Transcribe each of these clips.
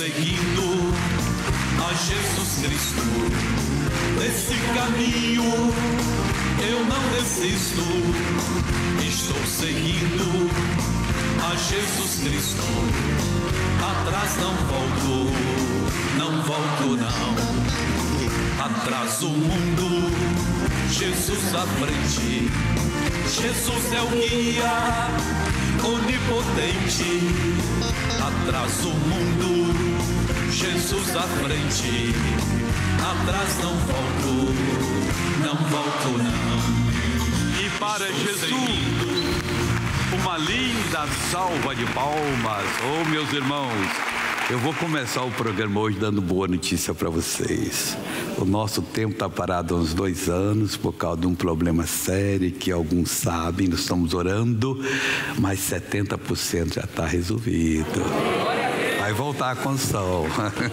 seguindo a Jesus Cristo. Nesse caminho eu não desisto. Estou seguindo a Jesus Cristo. Atrás não volto, não volto não. Atrás o mundo, Jesus à frente. Jesus é o guia onipotente. Atrás o mundo, Jesus à frente. Atrás não volto, não volto não. E para Jesus, uma linda salva de palmas. Oh, meus irmãos, eu vou começar o programa hoje dando boa notícia para vocês. O nosso tempo está parado há uns 2 anos por causa de um problema sério que alguns sabem. Nós estamos orando, mas 70% já está resolvido. Vai voltar a condição.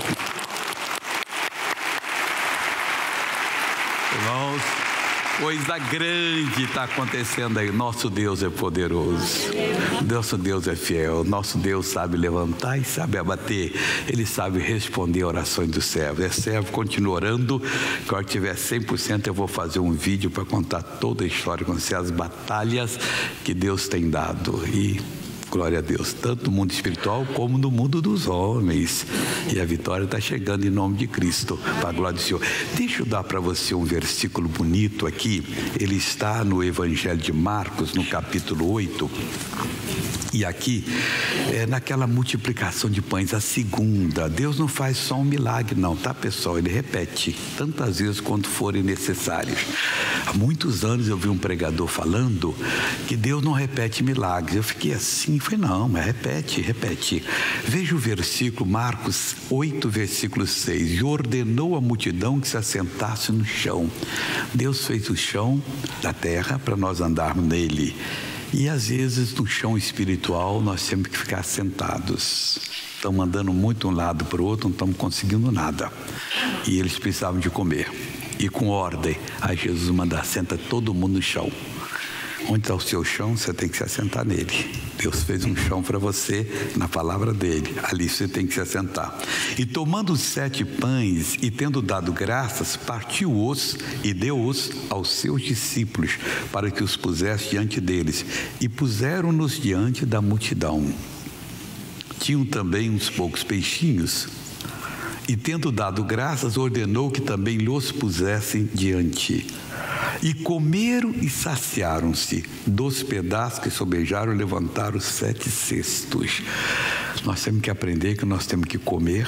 Irmãos, coisa grande está acontecendo aí. Nosso Deus é poderoso. Nosso Deus é fiel. Nosso Deus sabe levantar e sabe abater. Ele sabe responder orações do servo. É servo, continua orando. Quando tiver 100%, eu vou fazer um vídeo para contar toda a história, conhecer as batalhas que Deus tem dado. E glória a Deus, tanto no mundo espiritual como no mundo dos homens. E a vitória está chegando em nome de Cristo, para a glória do Senhor. Deixa eu dar para você um versículo bonito aqui. Ele está no Evangelho de Marcos, no capítulo 8. E aqui, naquela multiplicação de pães, a segunda. Deus não faz só um milagre não, tá pessoal? Ele repete tantas vezes quanto forem necessários. Há muitos anos eu vi um pregador falando que Deus não repete milagres. Eu fiquei assim, falei, não, mas repete. Veja o versículo, Marcos 8, versículo 6. E ordenou a multidão que se assentasse no chão. Deus fez o chão da terra para nós andarmos nele. E às vezes no chão espiritual nós temos que ficar sentados. Estamos andando muito de um lado para o outro, não estamos conseguindo nada. E eles precisavam de comer. E com ordem, aí Jesus manda, senta todo mundo no chão. Onde está o seu chão, você tem que se assentar nele. Deus fez um chão para você na palavra dele. Ali você tem que se assentar. E tomando os 7 pães e tendo dado graças, partiu-os e deu-os aos seus discípulos para que os pusesse diante deles. E puseram-nos diante da multidão. Tinham também uns poucos peixinhos. E tendo dado graças, ordenou que também lhes pusessem diante. E comeram e saciaram-se dos pedaços que sobejaram, levantaram 7 cestos. Nós temos que aprender que nós temos que comer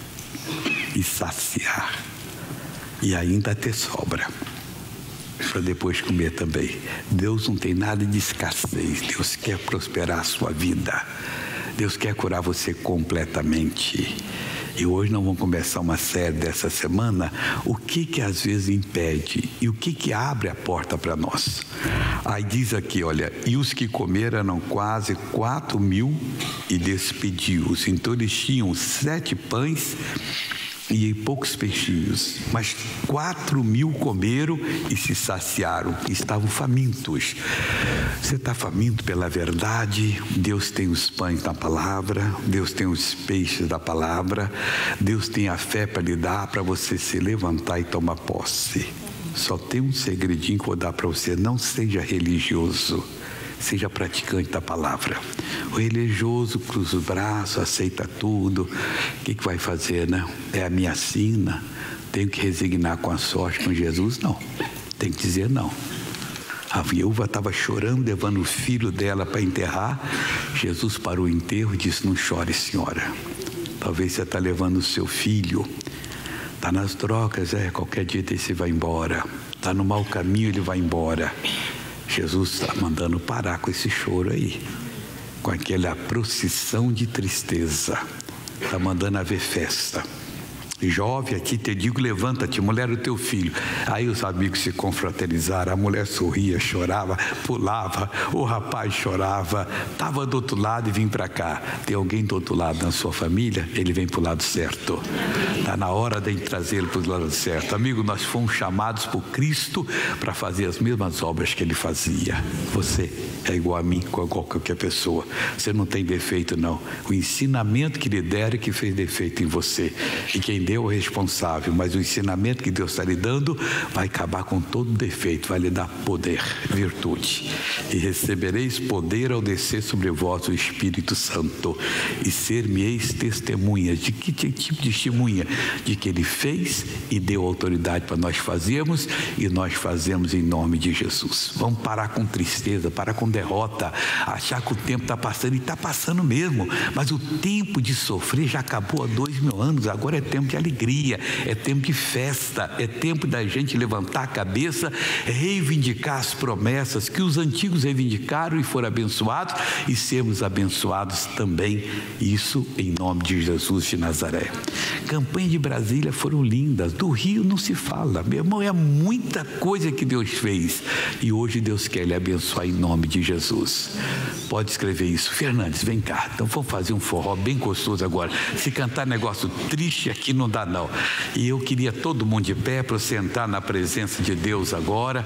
e saciar. E ainda ter sobra, para depois comer também. Deus não tem nada de escassez. Deus quer prosperar a sua vida. Deus quer curar você completamente. E hoje nós vamos começar uma série dessa semana, o que às vezes impede e o que abre a porta para nós. Aí diz aqui, olha, e os que comeram eram quase 4.000 e despediu-os. Então eles tinham 7 pães e poucos peixinhos, mas 4.000 comeram e se saciaram, estavam famintos. Você está faminto pela verdade? Deus tem os pães da palavra, Deus tem os peixes da palavra, Deus tem a fé para lhe dar, para você se levantar e tomar posse. Só tem um segredinho que eu vou dar para você: não seja religioso, seja praticante da palavra. O religioso cruza os braços, aceita tudo. O que vai fazer, né? É a minha sina, tenho que resignar com a sorte com Jesus? Não, tem que dizer não. A viúva estava chorando, levando o filho dela para enterrar. Jesus parou o enterro e disse: não chore, senhora. Talvez você está levando o seu filho, está nas drogas, qualquer dia você vai embora. Está no mau caminho, ele vai embora. Jesus está mandando parar com esse choro aí, com aquela procissão de tristeza. Está mandando haver festa. Jovem, aqui te digo, levanta-te, mulher, o teu filho. Aí os amigos se confraternizaram, a mulher sorria, chorava, pulava, o rapaz chorava, estava do outro lado e vim para cá. Tem alguém do outro lado na sua família? Ele vem para o lado certo. Está na hora de trazê-lo para o lado certo. Amigo, nós fomos chamados por Cristo para fazer as mesmas obras que Ele fazia. Você é igual a mim, igual a qualquer pessoa. Você não tem defeito, não. O ensinamento que lhe deram é que fez defeito em você. E quem deu é o responsável, mas o ensinamento que Deus está lhe dando vai acabar com todo defeito, vai lhe dar poder, virtude. E recebereis poder ao descer sobre vós o Espírito Santo, e ser-me-eis testemunhas. De que tipo de testemunha? De que Ele fez e deu autoridade para nós fazermos, e nós fazemos em nome de Jesus. Vamos parar com tristeza, parar com derrota, achar que o tempo está passando, e está passando mesmo, mas o tempo de sofrer já acabou há 2000 anos, agora é tempo de alegria, é tempo de festa, é tempo da gente levantar a cabeça, reivindicar as promessas que os antigos reivindicaram e foram abençoados, e sermos abençoados também, isso em nome de Jesus de Nazaré. Campanhas de Brasília foram lindas, do Rio não se fala, meu irmão, é muita coisa que Deus fez, e hoje Deus quer lhe abençoar em nome de Jesus. Pode escrever isso. Fernandes, vem cá, então vamos fazer um forró bem gostoso agora. Se cantar negócio triste aqui não dá não. E eu queria todo mundo de pé para sentar na presença de Deus agora.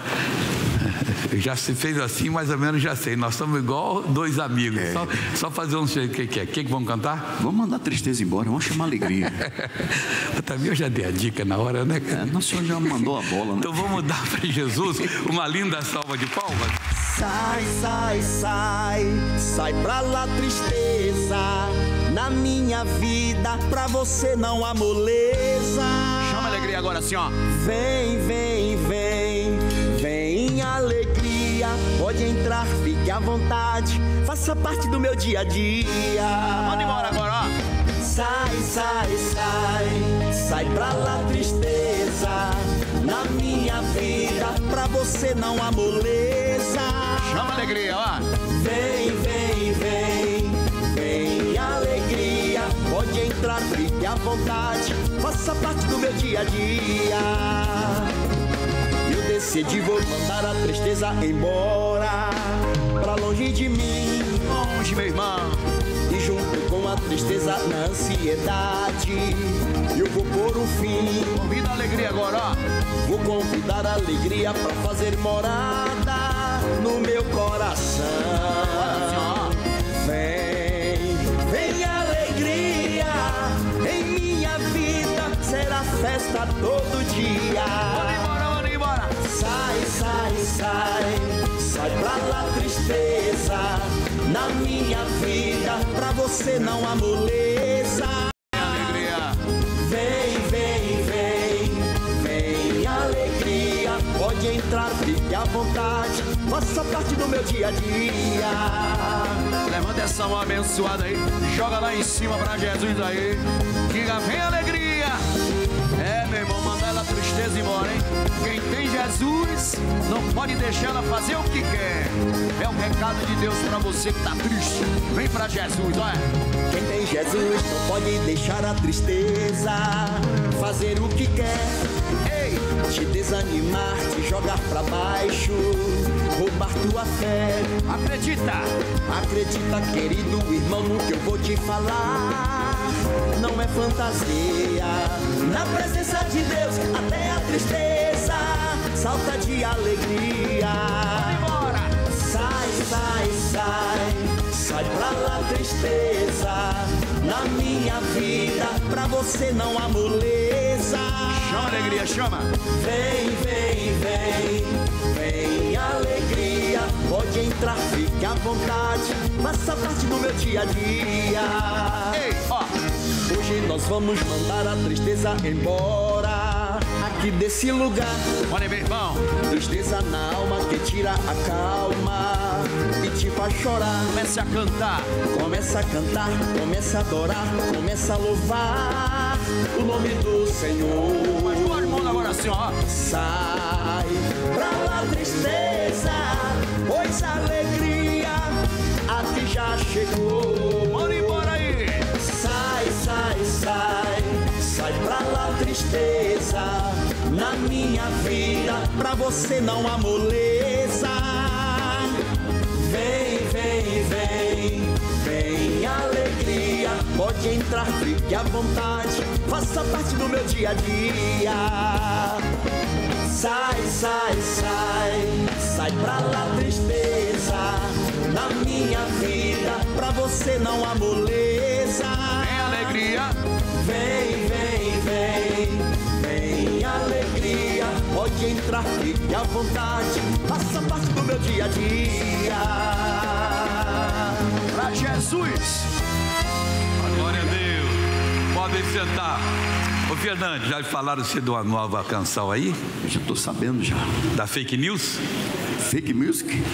Já se fez assim, mais ou menos já sei. Nós somos igual dois amigos. Só fazer um jeito que é. O que vamos cantar? Vamos mandar a tristeza embora, vamos chamar a alegria. Também eu já dei a dica na hora, né? Nosso Senhor já mandou a bola, né? Então vamos dar para Jesus uma linda salva de palmas. Sai, sai, sai, sai pra lá tristeza, na minha vida pra você não há moleza. Chama a alegria agora assim, ó. Vem, vem, vem, vem alegria, pode entrar, fique à vontade, faça parte do meu dia a dia. Manda embora agora, ó. Sai, sai, sai, sai pra lá tristeza, na minha vida pra você não há moleza. Chama a alegria, ó. Vem, vem, vem, vem alegria, pode entrar, fique à vontade, faça parte do meu dia a dia. Eu decidi, vou mandar a tristeza embora, pra longe de mim, Longe, meu irmão. e junto com a tristeza na ansiedade, eu vou pôr um fim. Convida a alegria agora, ó. Vou convidar a alegria pra fazer morada no meu coração. Vem, vem alegria, em minha vida será festa todo dia. Manda embora. Sai, sai, sai, sai pra lá tristeza, na minha vida pra você não há moleza. Alegria. Vem, vem, vem, vem alegria, pode entrar, fique à vontade, faça parte do meu dia a dia. Levanta essa mão abençoada aí, joga lá em cima pra Jesus aí. Diga, vem alegria. É, meu irmão, manda ela a tristeza embora, hein? Quem tem Jesus não pode deixar ela fazer o que quer. É o recado de Deus pra você que tá triste. Vem pra Jesus, olha. Quem tem Jesus não pode deixar a tristeza fazer o que quer. Ei, te desanimar, te jogar pra baixo, roubar tua fé. Acredita. Acredita, querido irmão, no que eu vou te falar. Não é fantasia, na presença de Deus até a tristeza salta de alegria. Bora. Sai, sai, sai, sai pra lá tristeza, na minha vida pra você não há moleza. Chama a alegria, chama. Vem, vem, vem, vem alegria, pode entrar, fique à vontade, faça parte do meu dia a dia. Ei, ó. Hoje nós vamos mandar a tristeza embora, aqui desse lugar. Olha, meu irmão. Tristeza na alma que tira a calma e te faz chorar. Comece a cantar. Começa a cantar, começa a adorar, começa a louvar o nome do Senhor. Mas bora, irmão, agora assim, ó. Sai pra lá tristeza, pois a alegria aqui já chegou. Bora embora aí. Sai, sai, sai, sai pra lá tristeza na minha vida, pra você não há moleza. Vem, vem, vem, vem alegria, pode entrar, fique à vontade, faça parte do meu dia a dia. Sai, sai, sai, sai pra lá tristeza na minha vida, pra você não há moleza. Vem alegria, vem, vem, vem, vem alegria, pode entrar, fique à vontade, faça parte do meu dia a dia. pra Jesus. Glória a Deus. Podem sentar. Ô Fernando, já falaram de uma nova canção aí? Eu já estou sabendo já. Da Fake News? Fake music?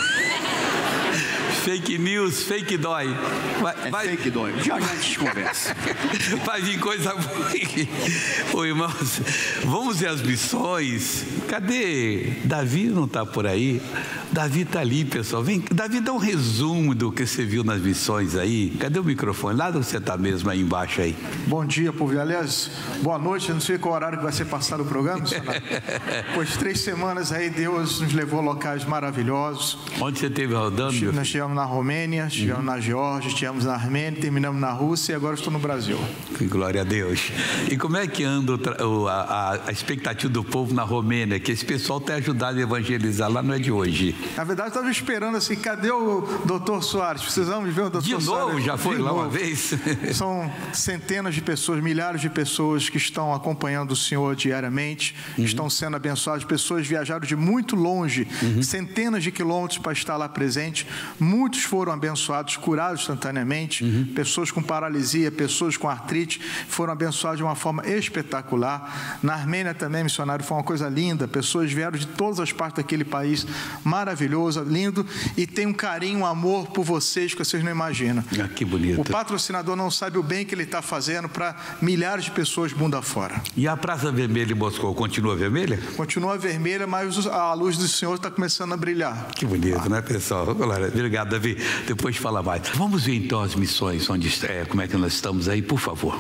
Fake news, fake dói. Vai, fake dói. Já a gente conversa. Vai vir coisa boa. Ô irmãos, vamos ver as missões. Cadê? Davi não está por aí? Davi está ali, pessoal. Vem, Davi, dá um resumo do que você viu nas missões aí. Cadê o microfone? Lá você está mesmo aí embaixo aí. Bom dia, povo. Aliás, boa noite. Eu não sei qual horário que vai ser passado o programa, missionário. Pois 3 semanas aí Deus nos levou a locais maravilhosos. Onde você esteve rodando? Nós estivemos na Romênia, estivemos na Geórgia, estivemos na Armênia, terminamos na Rússia e agora estou no Brasil. Que glória a Deus. E como é que anda a expectativa do povo na Romênia? Que esse pessoal tem ajudado a evangelizar lá, não é de hoje. Na verdade, eu estava esperando assim, cadê o doutor Soares? Precisamos ver o doutor Soares. De novo? Já foi lá uma vez? São centenas de pessoas, milhares de pessoas que estão acompanhando o Senhor diariamente, estão sendo abençoadas. Pessoas viajaram de muito longe, centenas de quilômetros para estar lá presente. Muitos foram abençoados, curados instantaneamente. Pessoas com paralisia, pessoas com artrite foram abençoadas de uma forma espetacular. Na Armênia também, missionário, foi uma coisa linda. Pessoas vieram de todas as partes daquele país, maravilhoso, lindo, e tem um carinho, um amor por vocês que vocês não imaginam. Ah, que bonito. O patrocinador não sabe o bem que ele está fazendo para milhares de pessoas mundo afora. E a Praça Vermelha em Moscou continua vermelha? Continua vermelha, mas a luz do Senhor está começando a brilhar. Que bonito, né, pessoal? Obrigado, Davi. Depois fala mais. Vamos ver então as missões, como é que nós estamos aí, por favor.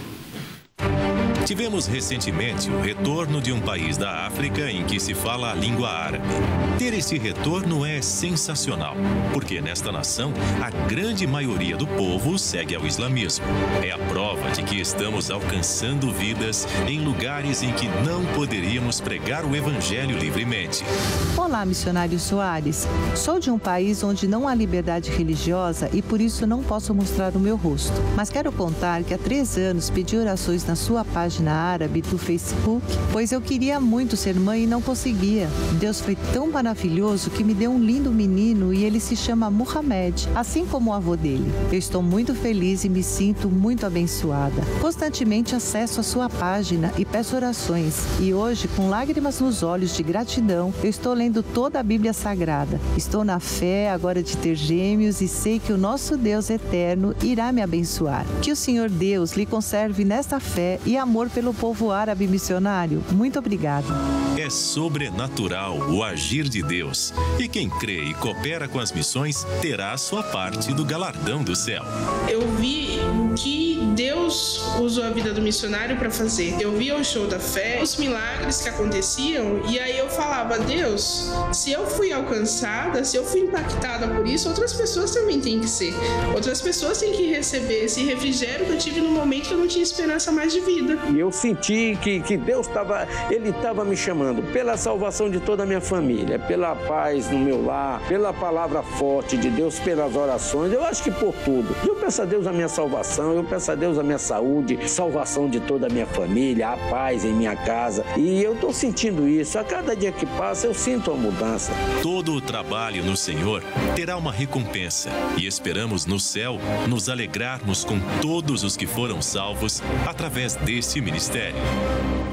Tivemos recentemente o retorno de um país da África em que se fala a língua árabe. Ter esse retorno é sensacional, porque nesta nação a grande maioria do povo segue ao islamismo. É a prova de que estamos alcançando vidas em lugares em que não poderíamos pregar o evangelho livremente. Olá, missionário Soares. Sou de um país onde não há liberdade religiosa e por isso não posso mostrar o meu rosto. Mas quero contar que há 3 anos pedi orações na sua página árabe do Facebook, pois eu queria muito ser mãe e não conseguia. Deus foi tão maravilhoso que me deu um lindo menino e ele se chama Muhammad, assim como o avô dele. Eu estou muito feliz e me sinto muito abençoada. Constantemente acesso a sua página e peço orações. E hoje, com lágrimas nos olhos de gratidão, eu estou lendo toda a Bíblia Sagrada. Estou na fé agora de ter gêmeos e sei que o nosso Deus eterno irá me abençoar. Que o Senhor Deus lhe conserve nesta fé e amor pelo povo árabe missionário. Muito obrigada. É sobrenatural o agir de Deus. E quem crê e coopera com as missões terá a sua parte do galardão do céu. Eu vi que Deus usou a vida do missionário para fazer. Eu via o show da fé, os milagres que aconteciam, e aí eu falava, Deus, se eu fui alcançada, se eu fui impactada por isso, outras pessoas também têm que ser. Outras pessoas têm que receber esse refrigério que eu tive no momento que eu não tinha esperança mais de vida. E eu senti que Deus estava me chamando pela salvação de toda a minha família, pela paz no meu lar, pela palavra forte de Deus, pelas orações, eu acho que por tudo. Eu peço a Deus a minha salvação, eu peço a Deus a minha saúde, salvação de toda a minha família, a paz em minha casa. E eu estou sentindo isso. A cada dia que passa, eu sinto a mudança. Todo o trabalho no Senhor terá uma recompensa. E esperamos no céu nos alegrarmos com todos os que foram salvos através deste ministério.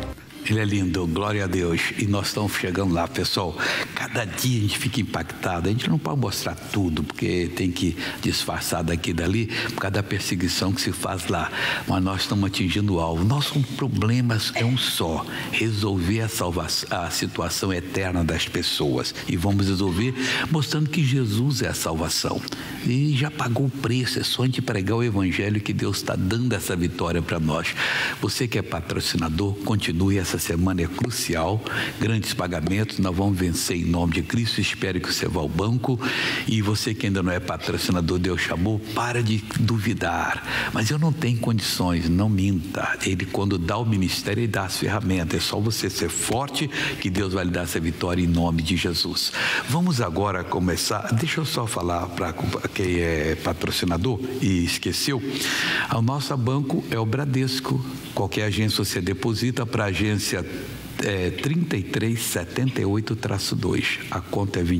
Ele é lindo, glória a Deus. E nós estamos chegando lá, pessoal. Cada dia a gente fica impactado. A gente não pode mostrar tudo, porque tem que disfarçar daqui e dali, por causa da perseguição que se faz lá. Mas nós estamos atingindo o alvo. Nosso problema é um só: resolver a situação eterna das pessoas. E vamos resolver mostrando que Jesus é a salvação. E já pagou o preço. É só a gente pregar o Evangelho que Deus está dando essa vitória para nós. Você que é patrocinador, continue. Essa semana é crucial, grandes pagamentos, nós vamos vencer em nome de Cristo. Espero que você vá ao banco. E você que ainda não é patrocinador, Deus chamou, para de duvidar. Mas eu não tenho condições, não minta. Ele, quando dá o ministério, ele dá as ferramentas. É só você ser forte que Deus vai lhe dar essa vitória em nome de Jesus. Vamos agora começar. Deixa eu só falar para quem é patrocinador e esqueceu. O nosso banco é o Bradesco. Qualquer agência você deposita para a agência 3378-2. A conta é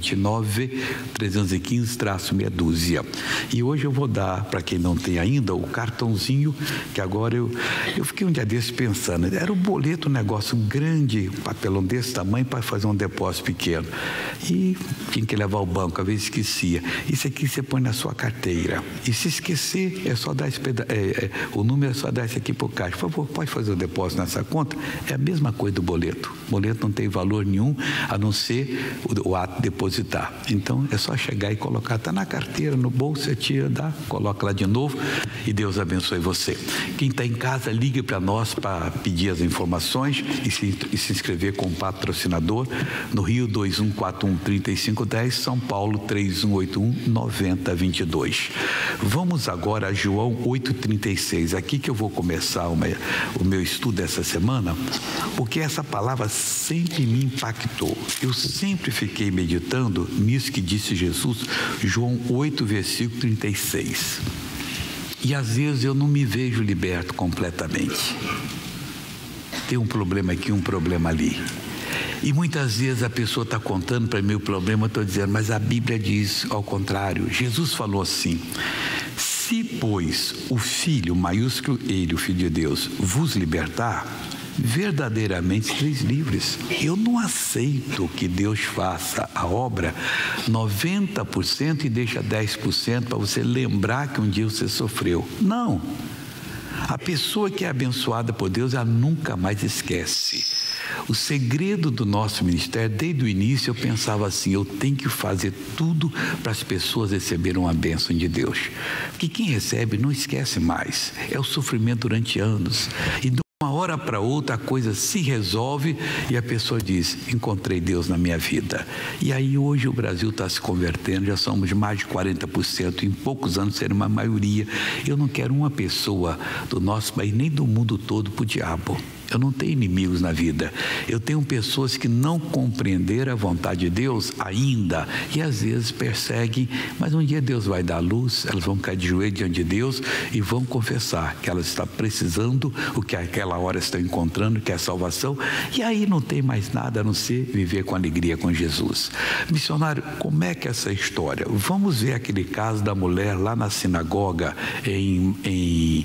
29.315-meia dúzia. E hoje eu vou dar, para quem não tem ainda, o cartãozinho, que agora eu fiquei um dia desse pensando. Era um boleto, um negócio grande, papelão desse tamanho, para fazer um depósito pequeno. E tinha que levar ao banco, às vezes esquecia. Isso aqui você põe na sua carteira. E se esquecer, é só dar o número é só dar esse aqui para o caixa. Por favor, pode fazer o depósito nessa conta? É a mesma coisa do boleto. O boleto não tem valor nenhum, a não ser o ato de depositar. Então, é só chegar e colocar. Está na carteira, no bolso, você tira, dá, coloca lá de novo e Deus abençoe você. Quem está em casa, ligue para nós para pedir as informações e se inscrever como patrocinador no Rio 2141-3510, São Paulo 3181-9022. Vamos agora a João 8,36. Aqui que eu vou começar o meu estudo dessa semana, porque essa palavra sempre me impactou. Eu sempre fiquei meditando nisso que disse Jesus, João 8, versículo 36. E às vezes eu não me vejo liberto completamente. Tem um problema aqui, um problema ali. E muitas vezes a pessoa está contando para mim o problema, eu estou dizendo, mas a Bíblia diz ao contrário. Jesus falou assim: se, pois, o Filho, maiúsculo Ele, o Filho de Deus, vos libertar, verdadeiramente sereis livres. Eu não aceito que Deus faça a obra 90% e deixa 10% para você lembrar que um dia você sofreu. Não. A pessoa que é abençoada por Deus, ela nunca mais esquece. O segredo do nosso ministério, desde o início eu pensava assim: eu tenho que fazer tudo para as pessoas receberem uma bênção de Deus, porque quem recebe não esquece mais. É o sofrimento durante anos, e de uma hora para outra a coisa se resolve e a pessoa diz: encontrei Deus na minha vida. E aí hoje o Brasil está se convertendo, já somos mais de 40%, em poucos anos será uma maioria. Eu não quero uma pessoa do nosso país, nem do mundo todo, para o diabo. Eu não tenho inimigos na vida. Eu tenho pessoas que não compreenderam a vontade de Deus ainda e às vezes perseguem, mas um dia Deus vai dar luz, elas vão cair de joelho diante de Deus e vão confessar que elas estão precisando, o que àquela hora estão encontrando, que é a salvação, e aí não tem mais nada a não ser viver com alegria com Jesus. Missionário, como é que é essa história? Vamos ver aquele caso da mulher lá na sinagoga em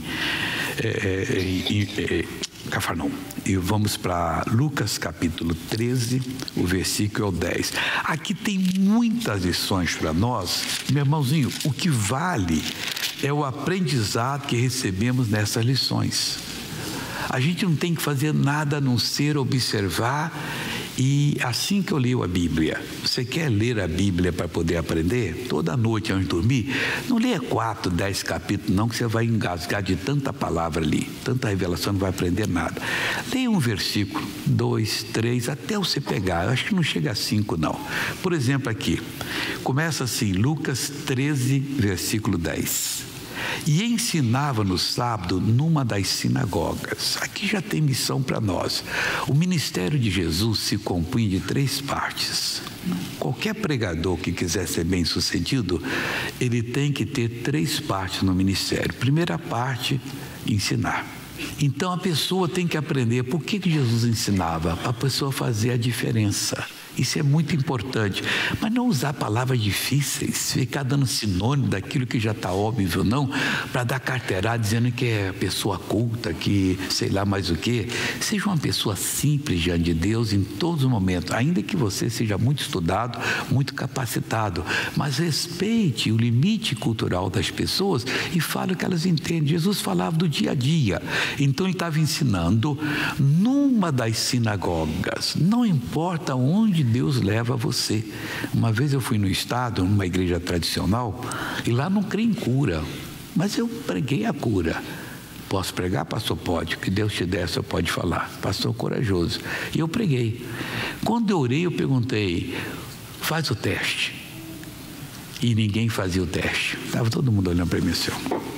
Cafarnaum. E vamos para Lucas capítulo 13, o versículo 10. Aqui tem muitas lições para nós. Meu irmãozinho, o que vale é o aprendizado que recebemos nessas lições. A gente não tem que fazer nada a não ser observar. E assim que eu leio a Bíblia, você quer ler a Bíblia para poder aprender? Toda noite antes de dormir, não leia 4, 10 capítulos não, que você vai engasgar de tanta palavra ali, tanta revelação, não vai aprender nada. Leia um versículo, 2, 3, até você pegar. Eu acho que não chega a 5 não. Por exemplo aqui, começa assim, Lucas 13, versículo 10. E ensinava no sábado numa das sinagogas. Aqui já tem missão para nós. O ministério de Jesus se compunha de 3 partes. Qualquer pregador que quiser ser bem sucedido, ele tem que ter 3 partes no ministério. Primeira parte, ensinar. Então a pessoa tem que aprender por que Jesus ensinava, para a pessoa fazer a diferença. Isso é muito importante. Mas não usar palavras difíceis, ficar dando sinônimo daquilo que já está óbvio, não, para dar carteirada dizendo que é pessoa culta, que sei lá mais o quê. Seja uma pessoa simples diante de Deus em todos os momentos, ainda que você seja muito estudado, muito capacitado, mas respeite o limite cultural das pessoas e fale o que elas entendem. Jesus falava do dia a dia, então ele estava ensinando numa das sinagogas, não importa onde Deus leva você. Uma vez eu fui no estado, numa igreja tradicional, e lá não crê em cura, mas eu preguei a cura. Posso pregar, pastor? Pode. O que Deus te der, você pode falar. Pastor corajoso. E eu preguei. Quando eu orei, eu perguntei, faz o teste. E ninguém fazia o teste. Estava todo mundo olhando para mim assim.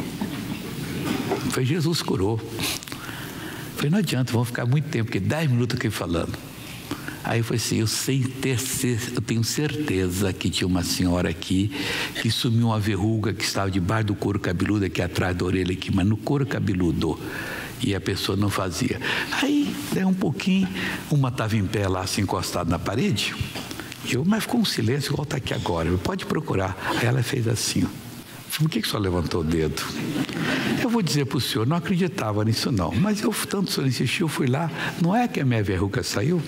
Foi Jesus curou. Falei, não adianta, vamos ficar muito tempo, porque 10 minutos aqui falando. Aí eu falei assim, eu tenho certeza que tinha uma senhora aqui que sumiu uma verruga que estava debaixo do couro cabeludo aqui atrás da orelha aqui, mas no couro cabeludo, e a pessoa não fazia. Aí, daí um pouquinho, uma estava em pé lá, assim, encostada na parede, mas ficou um silêncio igual está aqui agora, pode procurar. Aí ela fez assim, ó. Por que o senhor levantou o dedo? Eu vou dizer para o senhor, não acreditava nisso não, mas eu tanto o senhor insistiu, fui lá, não é que a minha verruga saiu?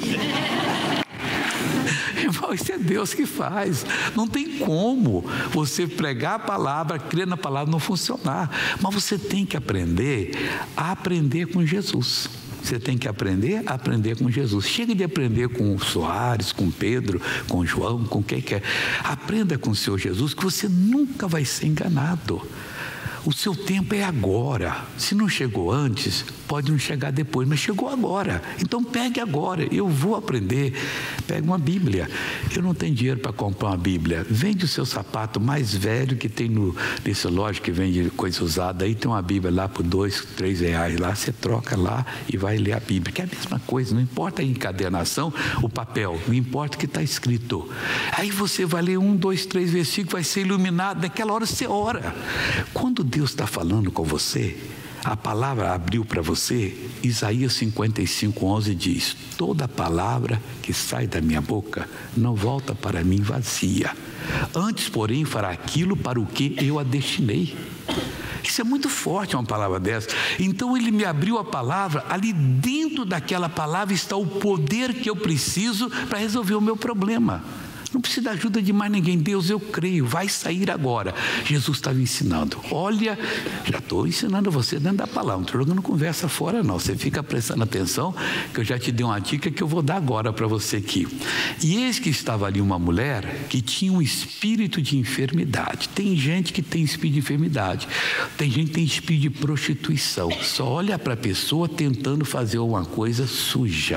Irmão, isso é Deus que faz. Não tem como você pregar a palavra, crer na palavra, não funcionar. Mas você tem que aprender a aprender com Jesus. Você tem que aprender a aprender com Jesus. Chega de aprender com o Soares, com Pedro, com João, com quem quer. Aprenda com o Senhor Jesus, que você nunca vai ser enganado. O seu tempo é agora. Se não chegou antes, pode não chegar depois, mas chegou agora. Então pegue agora. Eu vou aprender. Pega uma Bíblia. Eu não tenho dinheiro para comprar uma Bíblia. Vende o seu sapato mais velho que tem nesse loja que vende coisa usada. Aí tem uma Bíblia lá por R$2, R$3 lá. Você troca lá e vai ler a Bíblia. Que é a mesma coisa. Não importa a encadernação, o papel. Não importa o que está escrito. Aí você vai ler 1, 2, 3 versículos, vai ser iluminado. Naquela hora você ora. Quando Deus está falando com você, a palavra abriu para você, Isaías 55:11 diz, toda palavra que sai da minha boca não volta para mim vazia, antes porém fará aquilo para o que eu a destinei. Isso é muito forte, uma palavra dessa. Então ele me abriu a palavra, ali dentro daquela palavra está o poder que eu preciso para resolver o meu problema. Não precisa da ajuda de mais ninguém. Deus, eu creio, vai sair agora. Jesus estava ensinando. Olha, já estou ensinando você dentro da palavra. Não estou jogando conversa fora, não. Você fica prestando atenção, que eu já te dei uma dica que eu vou dar agora para você aqui. E eis que estava ali uma mulher que tinha um espírito de enfermidade. Tem gente que tem espírito de enfermidade. Tem gente que tem espírito de prostituição. Só olha para a pessoa tentando fazer uma coisa suja.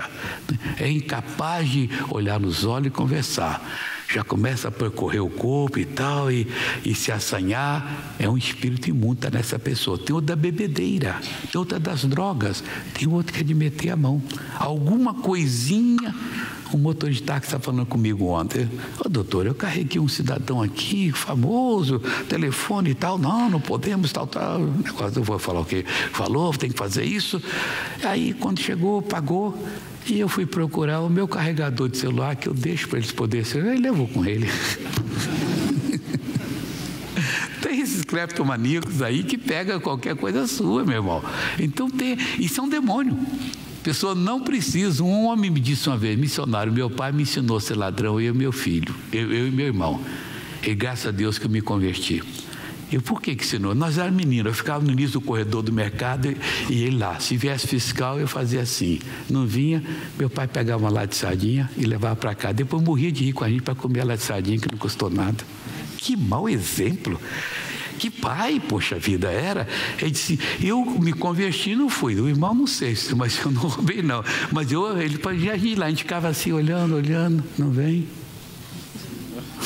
É incapaz de olhar nos olhos e conversar. Já começa a percorrer o corpo e tal, e se assanhar. É um espírito imundo tá nessa pessoa. Tem outro da bebedeira, tem outra das drogas, tem outro que é de meter a mão. Alguma coisinha. Um motorista de táxi está falando comigo ontem. Ô doutor, eu carreguei um cidadão aqui, famoso, telefone e tal. Não podemos, tal. Negócio, eu vou falar o quê? Falou, tem que fazer isso. Aí, quando chegou, pagou. E eu fui procurar o meu carregador de celular, que eu deixo para eles poderem ser. Ele levou com ele. Tem esses cleptomaníacos aí que pegam qualquer coisa sua, meu irmão. Então, isso é um demônio. A pessoa não precisa. Um homem me disse uma vez, missionário, meu pai me ensinou a ser ladrão, eu e meu filho, eu e meu irmão. E graças a Deus que eu me converti. Eu, por que ensinou? Nós éramos meninos, eu ficava no início do corredor do mercado e ele lá. Se viesse fiscal, eu fazia assim. Não vinha, meu pai pegava uma lata de sardinha e levava para cá. Depois morria de rir com a gente para comer a lata de sardinha, que não custou nada. Que mau exemplo. Que pai, poxa vida, era. Ele disse, eu me converti, não fui. O irmão não sei, mas eu não roubei não. Mas ele podia ir lá, a gente ficava assim, olhando, não vem.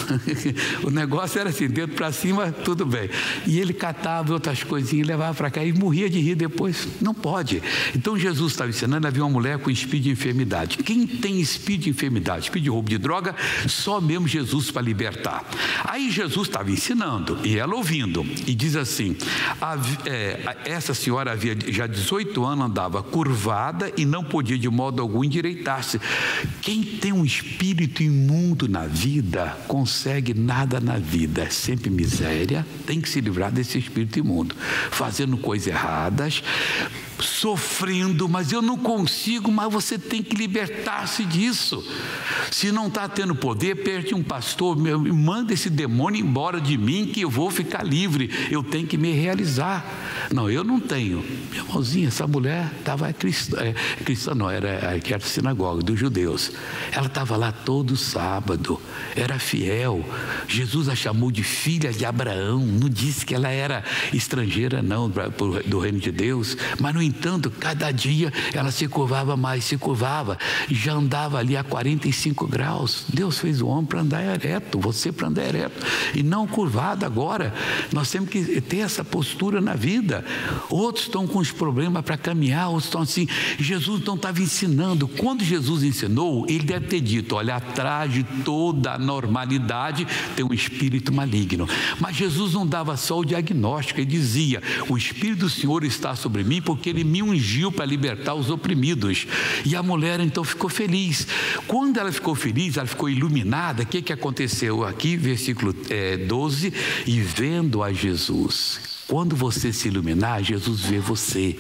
O negócio era assim, dedo para cima, tudo bem. E ele catava outras coisinhas, levava para cá e morria de rir depois. Não pode. Então Jesus estava ensinando, havia uma mulher com espírito de enfermidade. Quem tem espírito de enfermidade, espírito de roubo de droga, só mesmo Jesus para libertar. Aí Jesus estava ensinando e ela ouvindo. E diz assim, essa senhora havia já 18 anos, andava curvada e não podia de modo algum endireitar-se. Quem tem um espírito imundo na vida, consegue nada na vida, é sempre miséria, tem que se livrar desse espírito imundo, fazendo coisas erradas, sofrendo, mas eu não consigo, mas você tem que libertar-se disso. Se não está tendo poder, perde um pastor, manda esse demônio embora de mim que eu vou ficar livre, eu tenho que me realizar. Não, eu não tenho. Minha irmãozinha, essa mulher estava cristã não, era que era sinagoga dos judeus. Ela estava lá todo sábado, era fiel. Jesus a chamou de filha de Abraão, não disse que ela era estrangeira não, do reino de Deus, mas no entanto, cada dia ela se curvava mais, se curvava, e já andava ali a 45 graus. Deus fez o homem para andar ereto, você para andar ereto, e não curvado. Agora, nós temos que ter essa postura na vida. Outros estão com os problemas para caminhar, outros estão assim. Jesus não estava ensinando. Quando Jesus ensinou, ele deve ter dito, olha, atrás de toda a normalidade tem um espírito maligno. Mas Jesus não dava só o diagnóstico, ele dizia, o Espírito do Senhor está sobre mim porque ele me ungiu para libertar os oprimidos. E a mulher então ficou feliz. Quando ela ficou feliz, ela ficou iluminada. O que aconteceu aqui? Versículo 12, e vendo a Jesus. Quando você se iluminar, Jesus vê você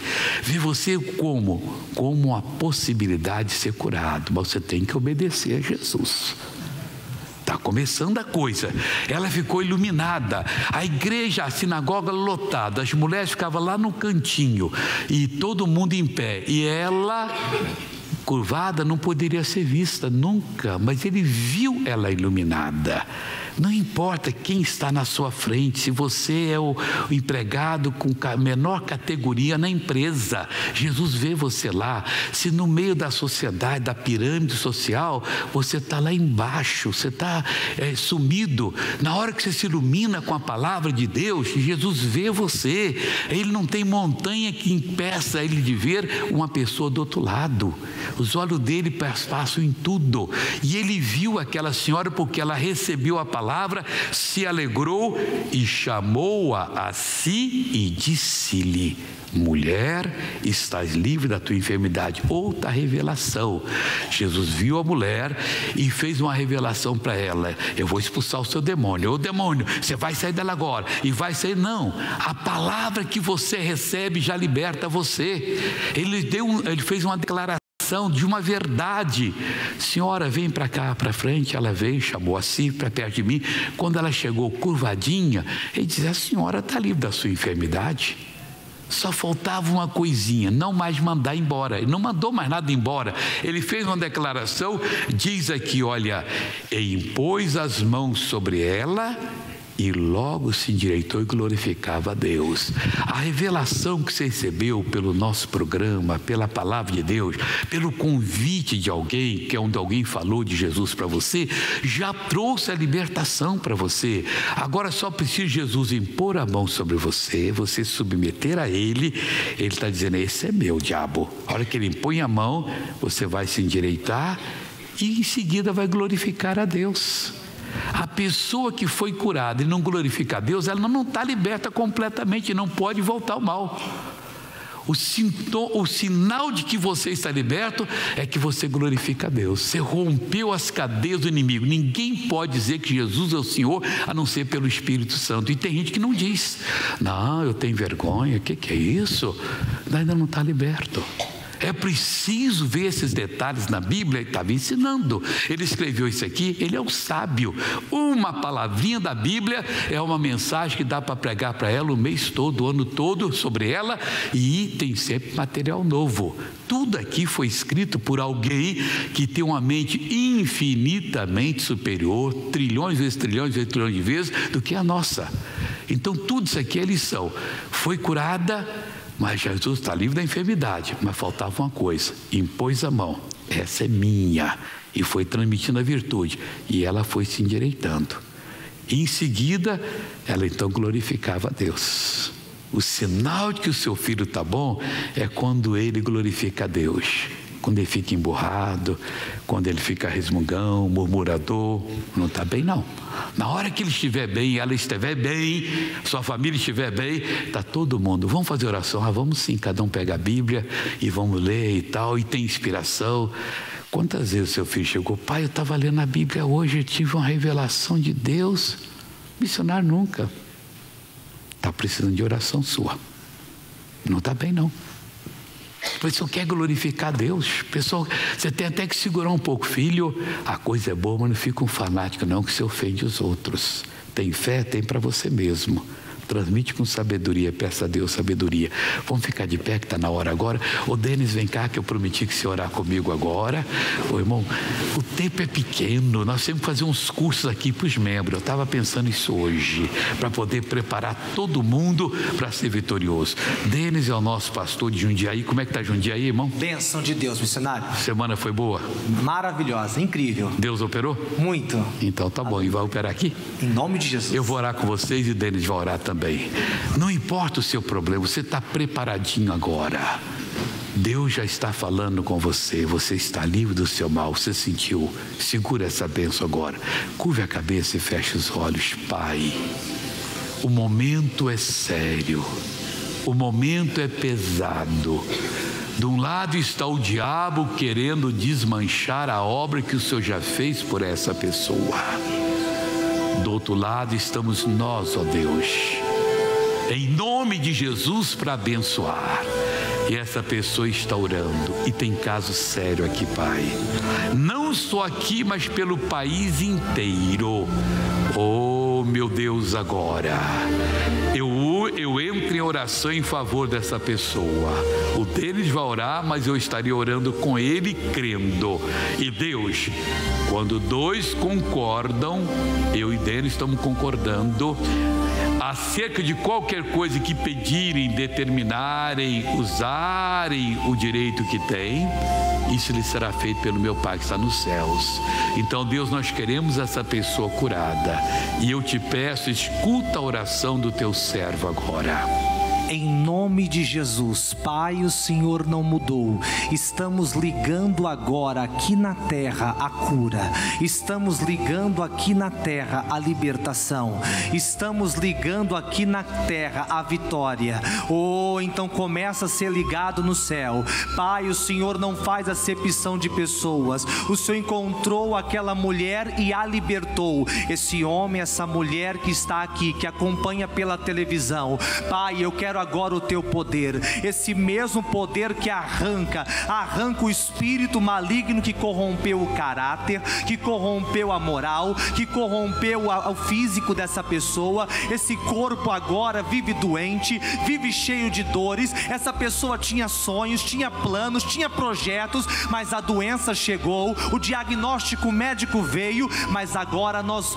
como a possibilidade de ser curado, mas você tem que obedecer a Jesus. Está começando a coisa. Ela ficou iluminada. A igreja, a sinagoga lotada, as mulheres ficavam lá no cantinho e todo mundo em pé. E ela, curvada, não poderia ser vista nunca, mas ele viu ela iluminada. Não importa quem está na sua frente, se você é o empregado com a menor categoria na empresa, Jesus vê você lá. Se no meio da sociedade, da pirâmide social, você está lá embaixo, você está sumido. Na hora que você se ilumina com a palavra de Deus, Jesus vê você. Ele não tem montanha que impeça ele de ver uma pessoa do outro lado. Os olhos dele passam em tudo. E ele viu aquela senhora porque ela recebeu a palavra, se alegrou e chamou-a a si e disse-lhe, mulher, estás livre da tua enfermidade. Outra revelação. Jesus viu a mulher e fez uma revelação para ela. Eu vou expulsar o seu demônio. Ô demônio, você vai sair dela agora. E vai sair, não. A palavra que você recebe já liberta você. Ele fez uma declaração de uma verdade. Senhora, vem para cá, para frente. Ela veio, chamou a si para perto de mim. Quando ela chegou curvadinha, ele disse, a senhora está livre da sua enfermidade. Só faltava uma coisinha, não mais mandar embora. Ele não mandou mais nada embora. Ele fez uma declaração, diz aqui, olha, e impôs as mãos sobre ela e logo se endireitou e glorificava a Deus. A revelação que você recebeu pelo nosso programa, pela palavra de Deus, pelo convite de alguém, que é onde alguém falou de Jesus para você, já trouxe a libertação para você. Agora só precisa Jesus impor a mão sobre você, você submeter a Ele. Ele está dizendo, esse é meu, diabo. A hora que Ele impõe a mão, você vai se endireitar e em seguida vai glorificar a Deus. A pessoa que foi curada e não glorifica a Deus, ela não está liberta completamente, não pode voltar ao mal. O sinal de que você está liberto é que você glorifica a Deus. Você rompeu as cadeias do inimigo. Ninguém pode dizer que Jesus é o Senhor a não ser pelo Espírito Santo. E tem gente que não diz, não, eu tenho vergonha, o que é isso? Ainda não está liberto. É preciso ver esses detalhes na Bíblia. Ele estava ensinando. Ele escreveu isso aqui, ele é um sábio. Uma palavrinha da Bíblia é uma mensagem que dá para pregar para ela o mês todo, o ano todo sobre ela, e tem sempre material novo. Tudo aqui foi escrito por alguém que tem uma mente infinitamente superior, trilhões vezes trilhões vezes trilhões de vezes do que a nossa. Então tudo isso aqui é lição. Foi curada, mas Jesus está livre da enfermidade, mas faltava uma coisa, impôs a mão, essa é minha, e foi transmitindo a virtude, e ela foi se endireitando. E em seguida, ela então glorificava a Deus. O sinal de que o seu filho está bom é quando ele glorifica a Deus. Quando ele fica emburrado, quando ele fica resmungão, murmurador, não está bem não. Na hora que ele estiver bem, ela estiver bem, sua família estiver bem, está todo mundo, vamos fazer oração? Vamos sim, cada um pega a Bíblia e vamos ler e tal, e tem inspiração. Quantas vezes o seu filho chegou, pai, eu estava lendo a Bíblia hoje, eu tive uma revelação de Deus. Missionário nunca. Está precisando de oração sua. Não está bem não. O pessoal quer glorificar a Deus. Pessoal, você tem até que segurar um pouco. Filho, a coisa é boa, mas não fica um fanático não, que você ofende os outros. Tem fé? Tem para você mesmo. Transmite com sabedoria, peça a Deus sabedoria. Vamos ficar de pé que está na hora agora. Ô Denis, vem cá que eu prometi que você orar comigo agora. Ô irmão, o tempo é pequeno, nós temos que fazer uns cursos aqui para os membros. Eu estava pensando nisso hoje, para poder preparar todo mundo para ser vitorioso. Denis é o nosso pastor de Jundiaí. Como é que está Jundiaí, irmão? Bênção de Deus, missionário. Semana foi boa? Maravilhosa, incrível. Deus operou? Muito. Então tá bom, e vai operar aqui? Em nome de Jesus. Eu vou orar com vocês e Denis vai orar também. Não importa o seu problema, você está preparadinho agora. Deus já está falando com você, você está livre do seu mal, você sentiu. Segura essa bênção agora. Curve a cabeça e feche os olhos. Pai, o momento é sério, o momento é pesado. De um lado está o diabo querendo desmanchar a obra que o Senhor já fez por essa pessoa. Do outro lado estamos nós, ó Deus, em nome de Jesus, para abençoar. E essa pessoa está orando e tem caso sério aqui, Pai. Não só aqui, mas pelo país inteiro. Oh, meu Deus, agora eu entro em oração em favor dessa pessoa. O deles vai orar, mas eu estaria orando com ele, crendo. E Deus, quando dois concordam, eu e Denis estamos concordando acerca de qualquer coisa que pedirem, determinarem, usarem o direito que têm, isso lhe será feito pelo meu Pai que está nos céus. Então, Deus, nós queremos essa pessoa curada, e eu te peço, escuta a oração do teu servo agora. Em nome de Jesus, Pai, o Senhor não mudou. Estamos ligando agora aqui na terra a cura. Estamos ligando aqui na terra a libertação. Estamos ligando aqui na terra a vitória. Oh, então começa a ser ligado no céu. Pai, o Senhor não faz acepção de pessoas. O Senhor encontrou aquela mulher e a libertou. Esse homem, essa mulher que está aqui, que acompanha pela televisão. Pai, eu quero agora o teu poder, esse mesmo poder que arranca o espírito maligno que corrompeu o caráter, que corrompeu a moral, que corrompeu o físico dessa pessoa. Esse corpo agora vive doente, vive cheio de dores. Essa pessoa tinha sonhos, tinha planos, tinha projetos, mas a doença chegou, o diagnóstico médico veio, mas agora nós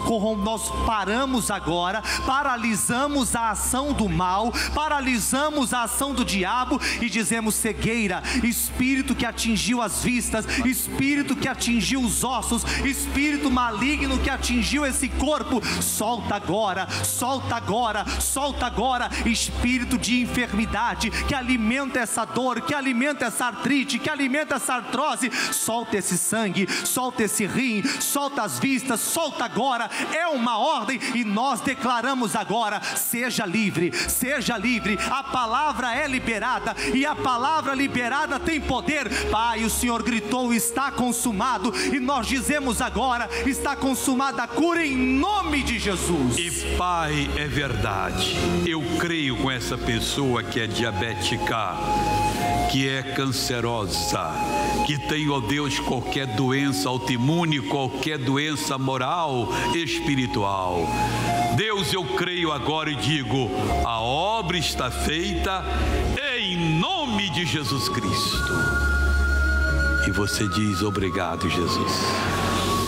paramos agora, paralisamos a ação do mal, paralisamos a ação do diabo e dizemos: cegueira, espírito que atingiu as vistas, espírito que atingiu os ossos, espírito maligno que atingiu esse corpo, solta agora, solta agora, solta agora. Espírito de enfermidade que alimenta essa dor, que alimenta essa artrite, que alimenta essa artrose, solta esse sangue, solta esse rim, solta as vistas, solta agora. É uma ordem e nós declaramos agora: seja livre, seja livre. A palavra é liberada e a palavra liberada tem poder. Pai, o Senhor gritou: está consumado, e nós dizemos agora: está consumada a cura em nome de Jesus. E Pai, é verdade, eu creio com essa pessoa que é diabética, que é cancerosa, que tem, ó Deus, qualquer doença autoimune, qualquer doença moral, espiritual. Deus, eu creio agora e digo: a obra está feita em nome de Jesus Cristo. E você diz: obrigado, Jesus.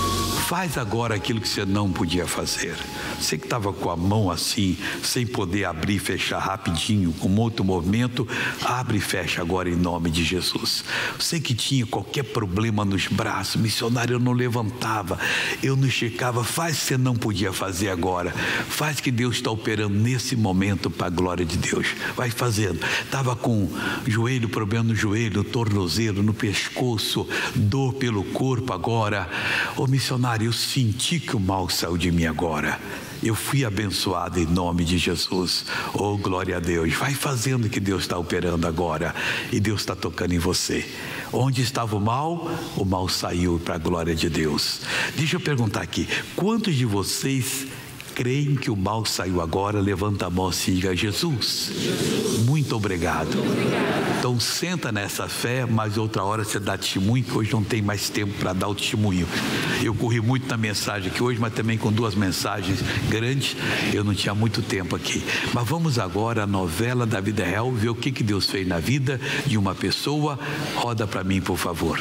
faz agora aquilo que você não podia fazer. Você que estava com a mão assim, sem poder abrir e fechar rapidinho, com muito movimento, abre e fecha agora em nome de Jesus. Você que tinha qualquer problema nos braços, missionário, eu não levantava, eu não esticava, faz o que você não podia fazer agora. Faz que Deus está operando nesse momento para a glória de Deus. Vai fazendo. Estava com joelho, problema no joelho, no tornozelo, no pescoço, dor pelo corpo agora. Ô missionário, eu senti que o mal saiu de mim agora. Eu fui abençoado em nome de Jesus. Oh, glória a Deus. Vai fazendo o que Deus está operando agora. E Deus está tocando em você. Onde estava o mal saiu para a glória de Deus. Deixa eu perguntar aqui. Quantos de vocês creem que o mal saiu agora? Levanta a mão e diga: Jesus, muito obrigado. Então senta nessa fé, mas outra hora você dá testemunho, que hoje não tem mais tempo para dar o testemunho. Eu corri muito na mensagem aqui hoje, mas também com 2 mensagens grandes, eu não tinha muito tempo aqui. Mas vamos agora à novela da vida real, ver o que Deus fez na vida de uma pessoa. Roda para mim, por favor.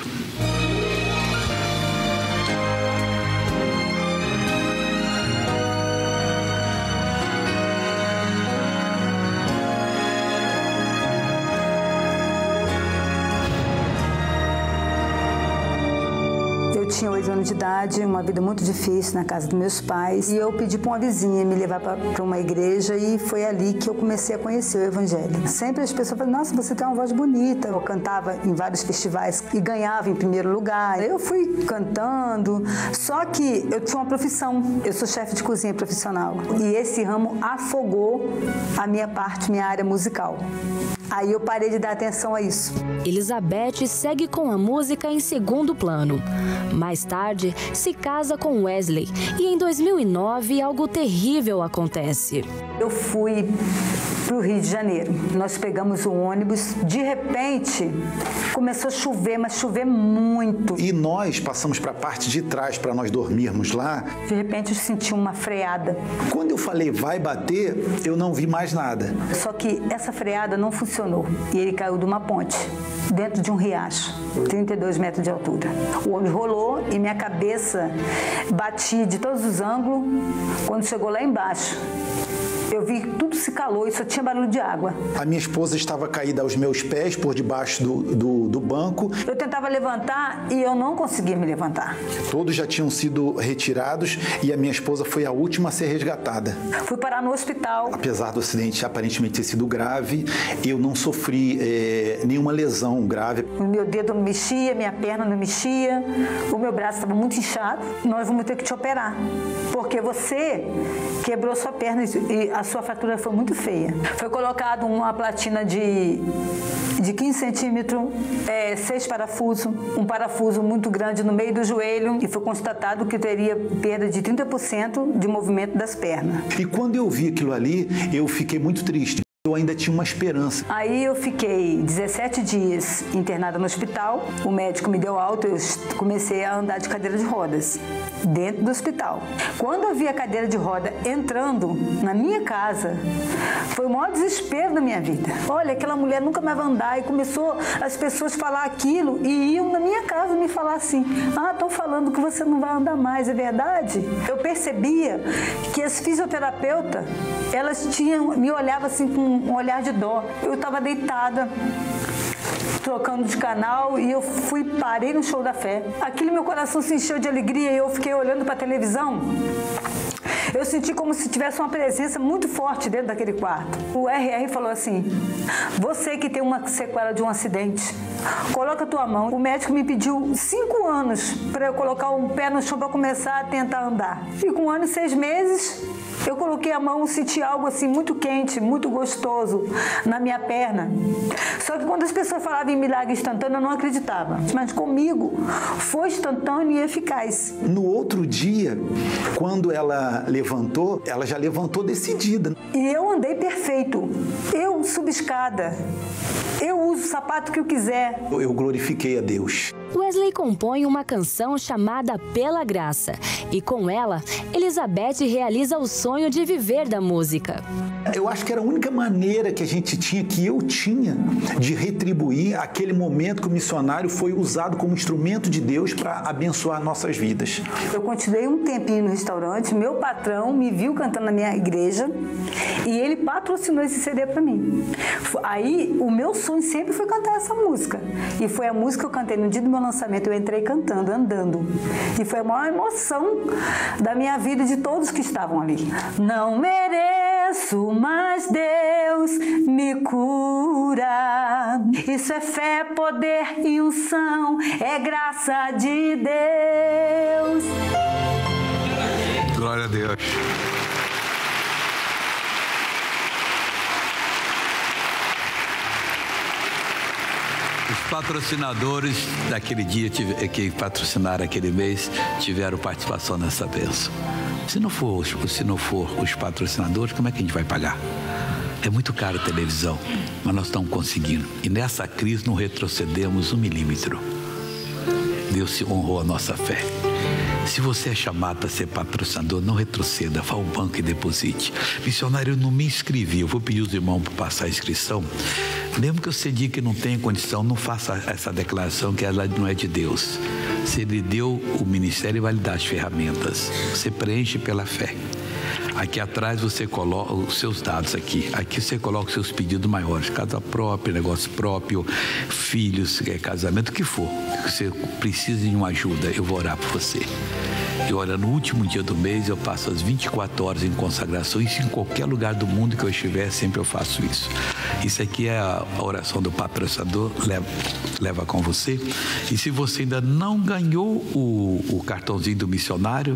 Tinha 8 anos de idade, uma vida muito difícil na casa dos meus pais, e eu pedi para uma vizinha me levar para uma igreja, e foi ali que eu comecei a conhecer o evangelho. Sempre as pessoas falam: nossa, você tem uma voz bonita. Eu cantava em vários festivais e ganhava em primeiro lugar. Eu fui cantando, só que eu tinha uma profissão, eu sou chefe de cozinha profissional, e esse ramo afogou a minha área musical. Aí eu parei de dar atenção a isso. Elizabeth segue com a música em segundo plano. Mais tarde, se casa com Wesley e em 2009 algo terrível acontece. Eu fui para o Rio de Janeiro. Nós pegamos o ônibus, de repente começou a chover, mas chover muito. E nós passamos para a parte de trás para nós dormirmos lá. De repente eu senti uma freada. Quando eu falei vai bater, eu não vi mais nada. Só que essa freada não funcionou e ele caiu de uma ponte, dentro de um riacho, 32 metros de altura. O ônibus rolou e minha cabeça batia de todos os ângulos. Quando chegou lá embaixo, eu vi que tudo se calou e só tinha barulho de água. A minha esposa estava caída aos meus pés, por debaixo do banco. Eu tentava levantar e eu não conseguia me levantar. Todos já tinham sido retirados e a minha esposa foi a última a ser resgatada. Fui parar no hospital. Apesar do acidente aparentemente ter sido grave, eu não sofri nenhuma lesão grave. O meu dedo não mexia, minha perna não mexia, o meu braço estava muito inchado. Nós vamos ter que te operar, porque você quebrou sua perna e a sua fratura foi muito feia. Foi colocado uma platina de 15 centímetros, 6 parafusos, um parafuso muito grande no meio do joelho, e foi constatado que teria perda de 30% de movimento das pernas. E quando eu vi aquilo ali, eu fiquei muito triste. Eu ainda tinha uma esperança. Aí eu fiquei 17 dias internada no hospital, o médico me deu alta, eu comecei a andar de cadeira de rodas dentro do hospital. Quando eu vi a cadeira de roda entrando na minha casa, foi o maior desespero da minha vida. Olha, aquela mulher nunca mais vai andar, e começou as pessoas a falar aquilo e iam na minha casa me falar assim: estão falando que você não vai andar mais, é verdade? Eu percebia que as fisioterapeutas, elas me olhavam assim com um olhar de dó. Eu estava deitada, trocando de canal, e eu parei no Show da Fé. Aquilo, meu coração se encheu de alegria e eu fiquei olhando para a televisão. Eu senti como se tivesse uma presença muito forte dentro daquele quarto. O RR falou assim: você que tem uma sequela de um acidente, coloca a tua mão. O médico me pediu 5 anos para eu colocar um pé no chão para começar a tentar andar. E com 1 ano e 6 meses, eu coloquei a mão, senti algo assim muito quente, muito gostoso na minha perna. Só que quando as pessoas falavam em milagre instantâneo, eu não acreditava. Mas comigo foi instantâneo e eficaz. No outro dia, quando ela levantou, ela já levantou decidida. E eu andei perfeito. Eu não subo escada. Eu uso o sapato que eu quiser. Eu glorifiquei a Deus. Wesley compõe uma canção chamada Pela Graça e com ela, Elizabeth realiza o sonho de viver da música. Eu acho que era a única maneira que a gente tinha, que eu tinha, de retribuir aquele momento que o missionário foi usado como instrumento de Deus para abençoar nossas vidas. Eu continuei um tempinho no restaurante, meu patrão me viu cantando na minha igreja e ele patrocinou esse CD para mim. Aí o meu sonho sempre foi cantar essa música e foi a música que eu cantei no dia do meu lançamento. Eu entrei cantando, andando, e foi a maior emoção da minha vida e de todos que estavam ali. Não mereço, mas Deus me cura. Isso é fé, poder e unção, é graça de Deus. Glória a Deus. Os patrocinadores daquele dia que patrocinaram aquele mês tiveram participação nessa bênção. Se não for os patrocinadores, como é que a gente vai pagar? É muito caro a televisão, mas nós estamos conseguindo. E nessa crise não retrocedemos 1 milímetro. Deus se honrou a nossa fé. Se você é chamado para ser patrocinador, não retroceda, vá ao banco e deposite. Missionário, eu não me inscrevi, eu vou pedir os irmãos para passar a inscrição. Mesmo que você diga que não tem condição, não faça essa declaração que ela não é de Deus. Se Ele deu o ministério, Ele vai lhe dar as ferramentas. Você preenche pela fé. Aqui atrás você coloca os seus dados aqui. Aqui você coloca os seus pedidos maiores. Casa própria, negócio próprio, filhos, casamento, o que for. Você precisa de uma ajuda, eu vou orar por você. E olha, no último dia do mês eu passo as 24 horas em consagração. Isso em qualquer lugar do mundo que eu estiver, sempre eu faço isso. Isso aqui é a oração do patrocinador, leva com você. E se você ainda não ganhou o cartãozinho do missionário,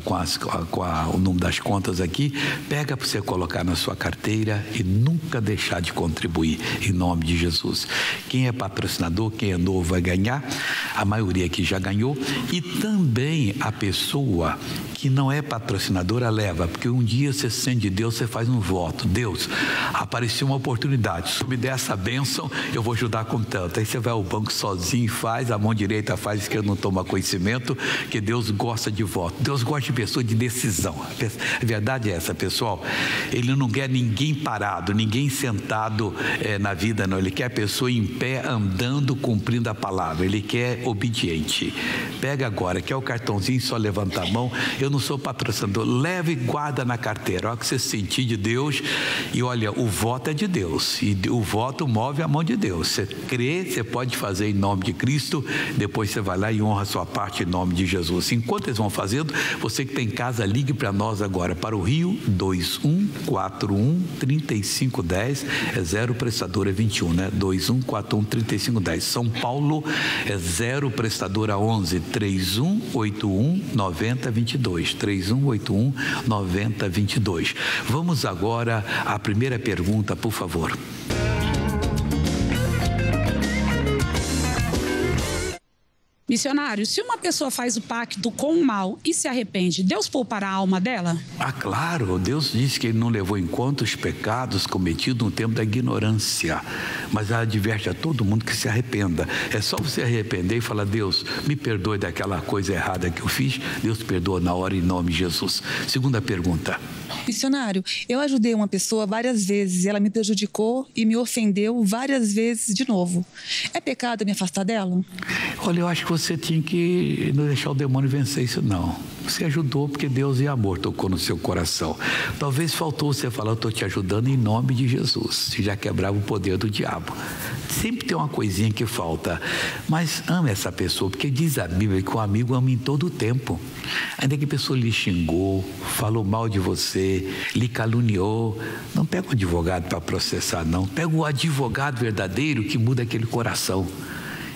com o número das contas aqui, pega para você colocar na sua carteira e nunca deixar de contribuir, em nome de Jesus. Quem é patrocinador, quem é novo vai ganhar, a maioria aqui já ganhou, e também a pessoa que não é patrocinadora leva, porque um dia você sente de Deus, você faz um voto: Deus, apareceu uma oportunidade, se me der essa bênção, eu vou ajudar com tanto. Aí você vai ao banco sozinho e faz, a mão direita faz, a esquerda não toma conhecimento, que Deus gosta de voto, Deus gosta de pessoa de decisão. A verdade é essa, pessoal, Ele não quer ninguém parado, ninguém sentado na vida, não. Ele quer a pessoa em pé, andando, cumprindo a palavra. Ele quer obediente. Pega agora, quer o cartãozinho, só levanta a mão. Eu não sou patrocinador, leve e guarda na carteira. Olha o que você sentir de Deus. E olha, o voto é de Deus, e o voto move a mão de Deus. Você crê, você pode fazer em nome de Cristo, depois você vai lá e honra a sua parte em nome de Jesus. Enquanto eles vão fazendo, você que tem em casa, ligue para nós agora, para o Rio, 2141-3510, é 0 prestadora 21, né? 2141-3510. São Paulo é 0 prestadora 11, 3181-9022, 3181-9022. Vamos agora à primeira pergunta, por favor. Missionário, se uma pessoa faz o pacto com o mal e se arrepende, Deus poupará a alma dela? Ah, claro, Deus disse que Ele não levou em conta os pecados cometidos no tempo da ignorância, mas adverte a todo mundo que se arrependa. É só você arrepender e falar: Deus, me perdoe daquela coisa errada que eu fiz. Deus perdoa na hora, em nome de Jesus. Segunda pergunta. Missionário, eu ajudei uma pessoa várias vezes e ela me prejudicou e me ofendeu várias vezes de novo. É pecado me afastar dela? Olha, eu acho que você tinha que não deixar o demônio vencer isso, não. Você ajudou porque Deus e amor tocou no seu coração. Talvez faltou você falar: eu estou te ajudando em nome de Jesus. Você já quebrava o poder do diabo. Sempre tem uma coisinha que falta. Mas ame essa pessoa, porque diz a Bíblia que o amigo ama em todo o tempo. Ainda que a pessoa lhe xingou, falou mal de você, lhe caluniou, não pega um advogado para processar, não. Pega o advogado verdadeiro que muda aquele coração.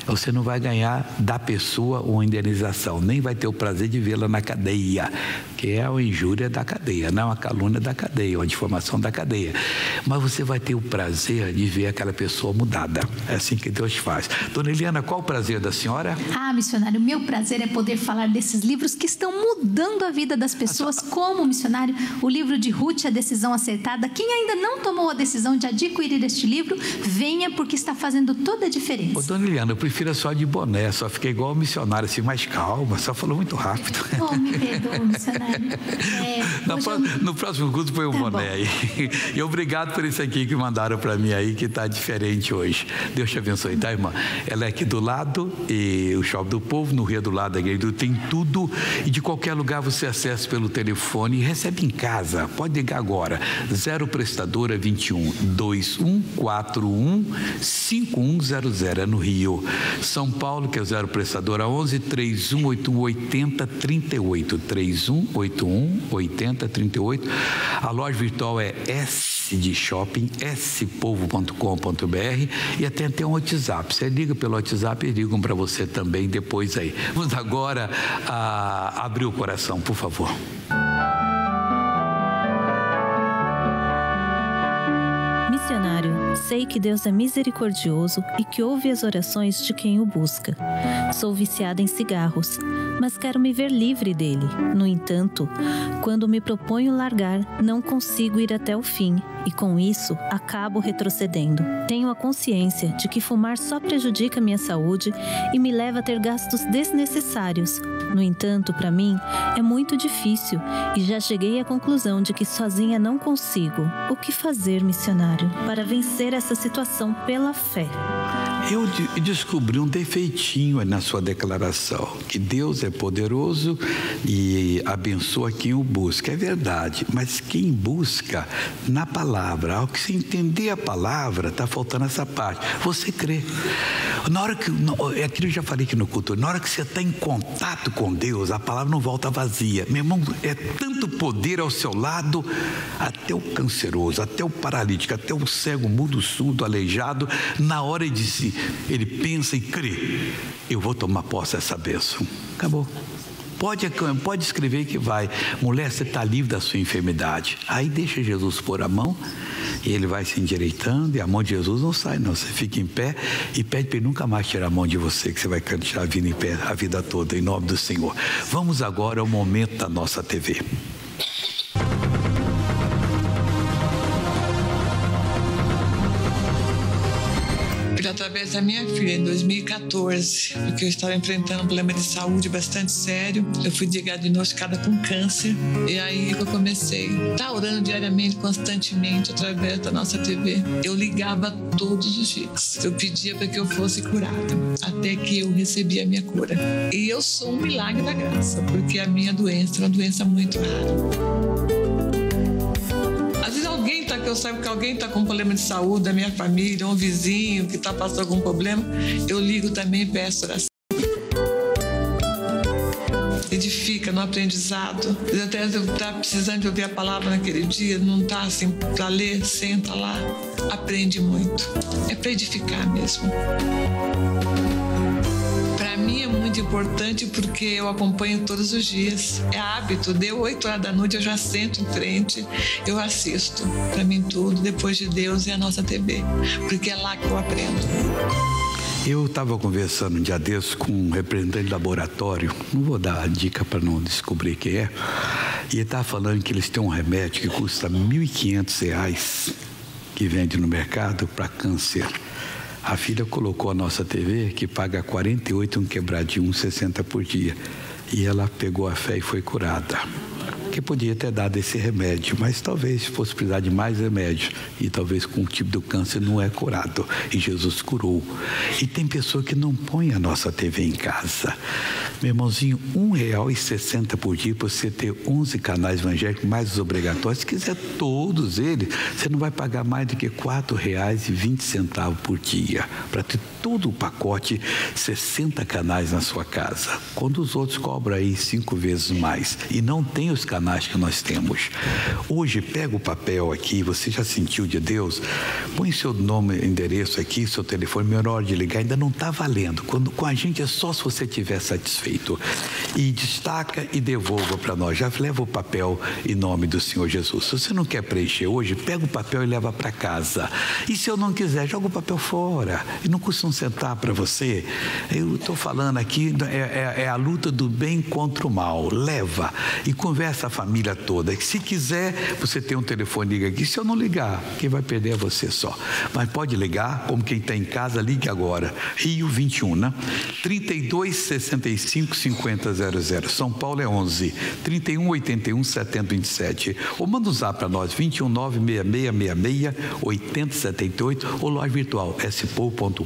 você não vai ganhar da pessoa uma indenização, nem vai ter o prazer de vê-la na cadeia, que é uma injúria da cadeia, não é uma calúnia da cadeia, uma difamação da cadeia. Mas você vai ter o prazer de ver aquela pessoa mudada. É assim que Deus faz. Dona Eliana, qual o prazer da senhora? Missionário, o meu prazer é poder falar desses livros que estão mudando a vida das pessoas, como, missionário, o livro de Ruth, A Decisão Acertada. Quem ainda não tomou a decisão de adquirir este livro, venha, porque está fazendo toda a diferença. Ô, Dona Eliana, eu prefiro só de boné, só fiquei igual o missionário, assim, mais calma, só falou muito rápido. Me perdoa, missionário. No próximo culto põe o boné aí. E obrigado por isso aqui que mandaram para mim aí, que está diferente hoje. Deus te abençoe, tá, irmã? Ela é aqui do lado, e o Shopping do Povo, no Rio do Lado da igreja, tem tudo, e de qualquer lugar você acessa pelo telefone e recebe em casa. Pode ligar agora, 0 prestadora 21 2141 5100, é no Rio. São Paulo, que é 0 prestadora 11 3181 8038, 3181 8038. A loja virtual é S de shopping, spovo.com.br, e até um WhatsApp. Você liga pelo WhatsApp e ligam para você também depois aí. Vamos agora abrir o coração, por favor. Missionário, sei que Deus é misericordioso e que ouve as orações de quem o busca. Sou viciada em cigarros, mas quero me ver livre dele. No entanto, quando me proponho largar, não consigo ir até o fim e, com isso, acabo retrocedendo. Tenho a consciência de que fumar só prejudica minha saúde e me leva a ter gastos desnecessários. No entanto, para mim, é muito difícil e já cheguei à conclusão de que sozinha não consigo. O que fazer, missionário, para vencer essa situação pela fé? Eu descobri um defeitinho na sua declaração, que Deus é poderoso e abençoa quem o busca. É verdade, mas quem busca na palavra, ao que você entender a palavra, está faltando essa parte. Você crê. Na hora que, aquilo que eu já falei aqui no culto, na hora que você está em contato com Deus, a palavra não volta vazia. Meu irmão, é tanto poder ao seu lado, até o canceroso, até o paralítico, até o cego, mudo, surdo, aleijado, na hora ele pensa e crê, eu vou tomar posse dessa bênção. Acabou. Pode escrever que vai. Mulher, você está livre da sua enfermidade. Aí deixa Jesus pôr a mão e ele vai se endireitando, e a mão de Jesus não sai não. Você fica em pé e pede para ele nunca mais tirar a mão de você, que você vai continuar a vida em pé a vida toda, em nome do Senhor. Vamos agora ao momento da nossa TV. Através da minha filha, em 2014, porque eu estava enfrentando um problema de saúde bastante sério. Eu fui diagnosticada com câncer, e aí eu comecei a estar orando diariamente, constantemente, através da nossa TV. Eu ligava todos os dias. Eu pedia para que eu fosse curada, até que eu recebi a minha cura. E eu sou um milagre da graça, porque a minha doença é uma doença muito rara. Eu saiba que alguém está com um problema de saúde da minha família, um vizinho que está passando algum problema, eu ligo também e peço oração. Edifica no aprendizado. Até eu estar precisando de ouvir a palavra naquele dia, não está assim para ler, senta lá, aprende muito. É para edificar mesmo. Para mim é muito importante porque eu acompanho todos os dias. É hábito, deu 8 horas da noite, eu já sento em frente, eu assisto. Para mim tudo, depois de Deus, é a nossa TV, porque é lá que eu aprendo. Eu estava conversando um dia desses com um representante de laboratório, não vou dar a dica para não descobrir quem é, e ele estava falando que eles têm um remédio que custa R$ 1.500, que vende no mercado para câncer. A filha colocou a nossa TV, que paga 48, um quebradinho, 60 por dia. E ela pegou a fé e foi curada. Que podia ter dado esse remédio, mas talvez fosse precisar de mais remédio. E talvez com o tipo do câncer não é curado. E Jesus curou. E tem pessoa que não põe a nossa TV em casa. Meu irmãozinho, R$ 1,60 por dia para você ter 11 canais evangélicos, mais os obrigatórios. Se quiser todos eles, você não vai pagar mais do que R$ 4,20 por dia. Para ter todo o pacote, 60 canais na sua casa. Quando os outros cobram aí 5 vezes mais. E não tem os canais Satanás que nós temos. Hoje, pega o papel aqui, você já sentiu de Deus, põe seu nome, endereço aqui, seu telefone, minha hora de ligar, ainda não está valendo. Com a gente é só se você estiver satisfeito. E destaca e devolva para nós. Já leva o papel em nome do Senhor Jesus. Se você não quer preencher hoje, pega o papel e leva para casa. E se eu não quiser, joga o papel fora. E não custa um centavo para você. Eu estou falando aqui, é a luta do bem contra o mal. Leva e conversa a família toda. Se quiser, você tem um telefone, liga aqui. Se eu não ligar, quem vai perder é você só. Mas pode ligar, como quem está em casa, ligue agora. Rio 21, né? 32 65 50 00. São Paulo é 11 31 81 70 27. Ou manda um zap para nós, 21 96666 80 78, ou loja virtual spou.com.br.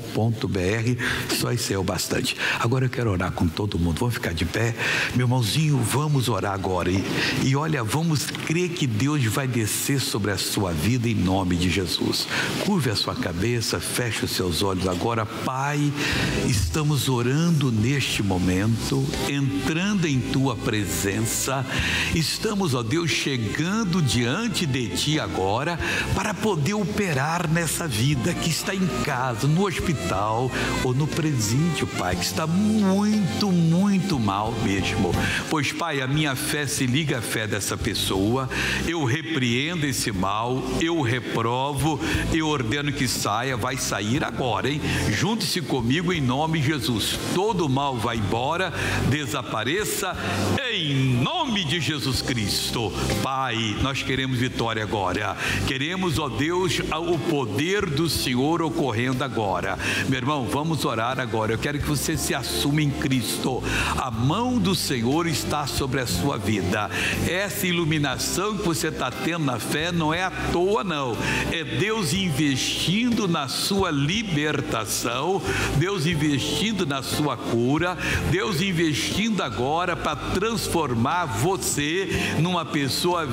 Só isso é o bastante. Agora eu quero orar com todo mundo. Vamos ficar de pé, meu irmãozinho, vamos orar agora e olha, vamos crer que Deus vai descer sobre a sua vida em nome de Jesus. Curve a sua cabeça, feche os seus olhos agora. Pai, estamos orando neste momento, entrando em tua presença. Estamos, ó Deus, chegando diante de ti agora para poder operar nessa vida que está em casa, no hospital ou no presídio, Pai, que está muito, muito mal mesmo. Pois, Pai, a minha fé se liga à fé dessa pessoa. Eu repreendo esse mal, eu reprovo, eu ordeno que saia, vai sair agora, hein? Junte-se comigo em nome de Jesus. Todo mal vai embora, desapareça em nome de Jesus Cristo. Pai, nós queremos vitória agora. Queremos, ó Deus, o poder do Senhor ocorrendo agora. Meu irmão, vamos orar agora. Eu quero que você se assuma em Cristo. A mão do Senhor está sobre a sua vida. Essa iluminação que você está tendo na fé não é à toa, não. É Deus investindo na sua libertação, Deus investindo na sua cura, Deus investindo agora para transformar você numa pessoa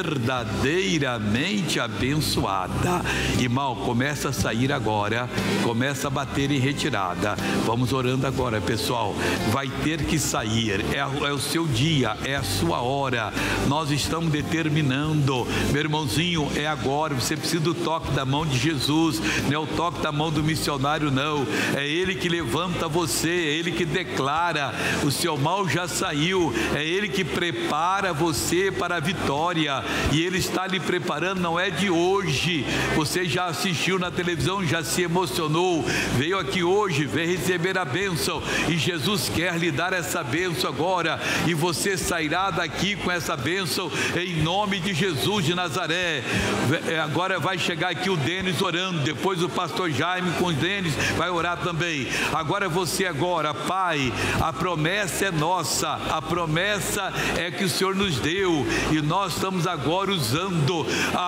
verdadeiramente abençoada. Irmão, começa a sair agora, começa a bater em retirada. Vamos orando agora, pessoal. Vai ter que sair, é o seu dia, é a sua hora. Nós estamos determinando, meu irmãozinho, é agora. Você precisa do toque da mão de Jesus, não é o toque da mão do missionário, não. É Ele que levanta você, é Ele que declara: o seu mal já saiu, é Ele que prepara você para a vitória, e Ele está lhe preparando, não é de hoje. Você já assistiu na televisão, já se emocionou, veio aqui hoje, veio receber a bênção, e Jesus quer lhe dar essa bênção agora, e você sairá daqui com essa bênção em nome de Jesus de Nazaré. Agora vai chegar aqui o Denis orando, depois o pastor Jaime com o Denis vai orar também. Agora você agora, Pai, a promessa é nossa, a promessa é que o Senhor nos deu, e nós estamos agora usando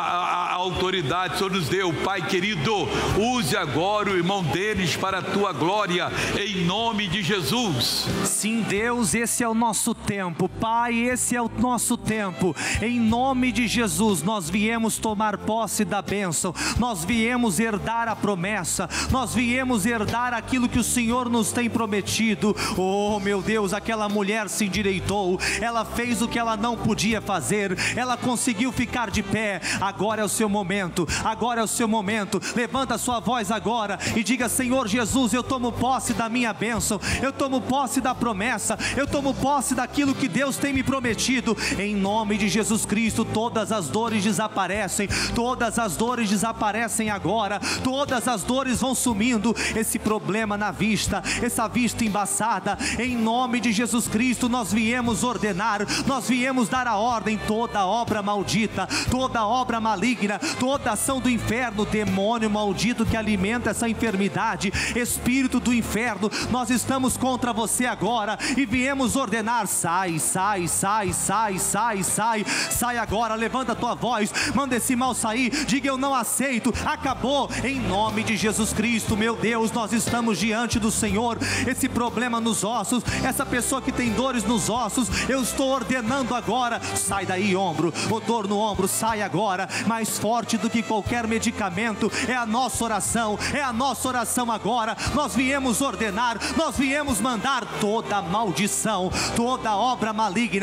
a autoridade que o Senhor nos deu. Pai querido, use agora o irmão Denis para a tua glória, em nome de Jesus. Sim, Deus, esse é o nosso tempo. Pai, esse é o nosso tempo. Em nome de Jesus, nós viemos tomar posse da bênção, nós viemos herdar a promessa, nós viemos herdar aquilo que o Senhor nos tem prometido. Oh meu Deus, aquela mulher se endireitou, ela fez o que ela não podia fazer, ela conseguiu ficar de pé. Agora é o seu momento, agora é o seu momento. Levanta a sua voz agora e diga: Senhor Jesus, eu tomo posse da minha bênção, eu tomo posse da promessa, eu tomo posse daquilo que Deus tem me prometido. Em nome de Jesus Cristo, todas as dores desaparecem, todas as dores desaparecem agora, todas as dores vão sumindo. Esse problema na vista, essa vista embaçada, em nome de Jesus Cristo, nós viemos ordenar, nós viemos dar a ordem. Toda obra maldita, toda obra maligna, toda ação do inferno, demônio maldito que alimenta essa enfermidade, espírito do inferno, nós estamos contra você agora e viemos ordenar: sai, sai, sai, sai, sai, sai, sai agora. Levanta a tua voz, manda esse mal sair, diga: eu não aceito, acabou, em nome de Jesus Cristo. Meu Deus, nós estamos diante do Senhor. Esse problema nos ossos, essa pessoa que tem dores nos ossos, eu estou ordenando agora: sai daí, ombro, o dor no ombro, sai agora. Mais forte do que qualquer medicamento é a nossa oração, é a nossa oração agora. Nós viemos ordenar, nós viemos mandar toda maldição, toda obra maligna, toda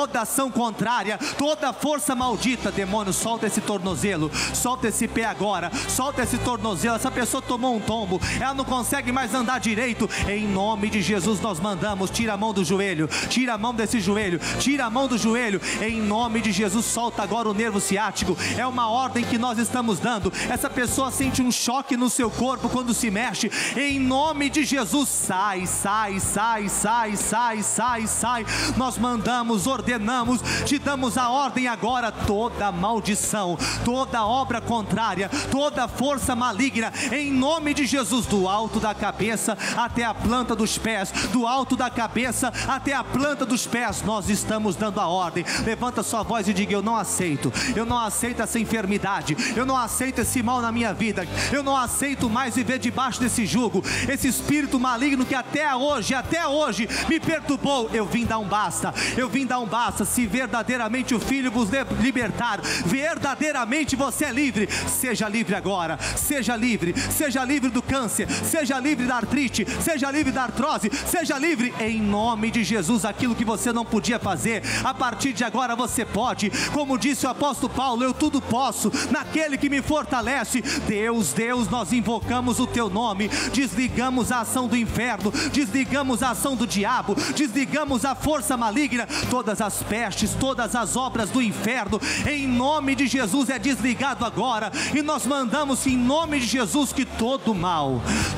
toda ação contrária, toda força maldita. Demônio, solta esse tornozelo, solta esse pé agora, solta esse tornozelo. Essa pessoa tomou um tombo, ela não consegue mais andar direito. Em nome de Jesus nós mandamos, tira a mão do joelho, tira a mão desse joelho, tira a mão do joelho. Em nome de Jesus, solta agora o nervo ciático. É uma ordem que nós estamos dando. Essa pessoa sente um choque no seu corpo quando se mexe. Em nome de Jesus, sai, sai, sai, sai, sai, sai, sai. Nós mandamos, ordenamos, te damos a ordem agora. Toda maldição, toda obra contrária, toda força maligna, em nome de Jesus, do alto da cabeça até a planta dos pés, do alto da cabeça até a planta dos pés, nós estamos dando a ordem. Levanta sua voz e diga: eu não aceito essa enfermidade, eu não aceito esse mal na minha vida, eu não aceito mais viver debaixo desse jugo, esse espírito maligno que até hoje me perturbou. Eu vim dar um basta, eu vim dar um basta. Se verdadeiramente o Filho vos libertar, verdadeiramente você é livre. Seja livre agora, seja livre do câncer, seja livre da artrite, seja livre da artrose, seja livre em nome de Jesus. Aquilo que você não podia fazer, a partir de agora você pode. Como disse o apóstolo Paulo, eu tudo posso naquele que me fortalece. Deus, nós invocamos o teu nome, desligamos a ação do inferno, desligamos a ação do diabo, desligamos a força maligna, todas as pestes, todas as obras do inferno, em nome de Jesus é desligado agora. E nós mandamos em nome de Jesus que todo mal,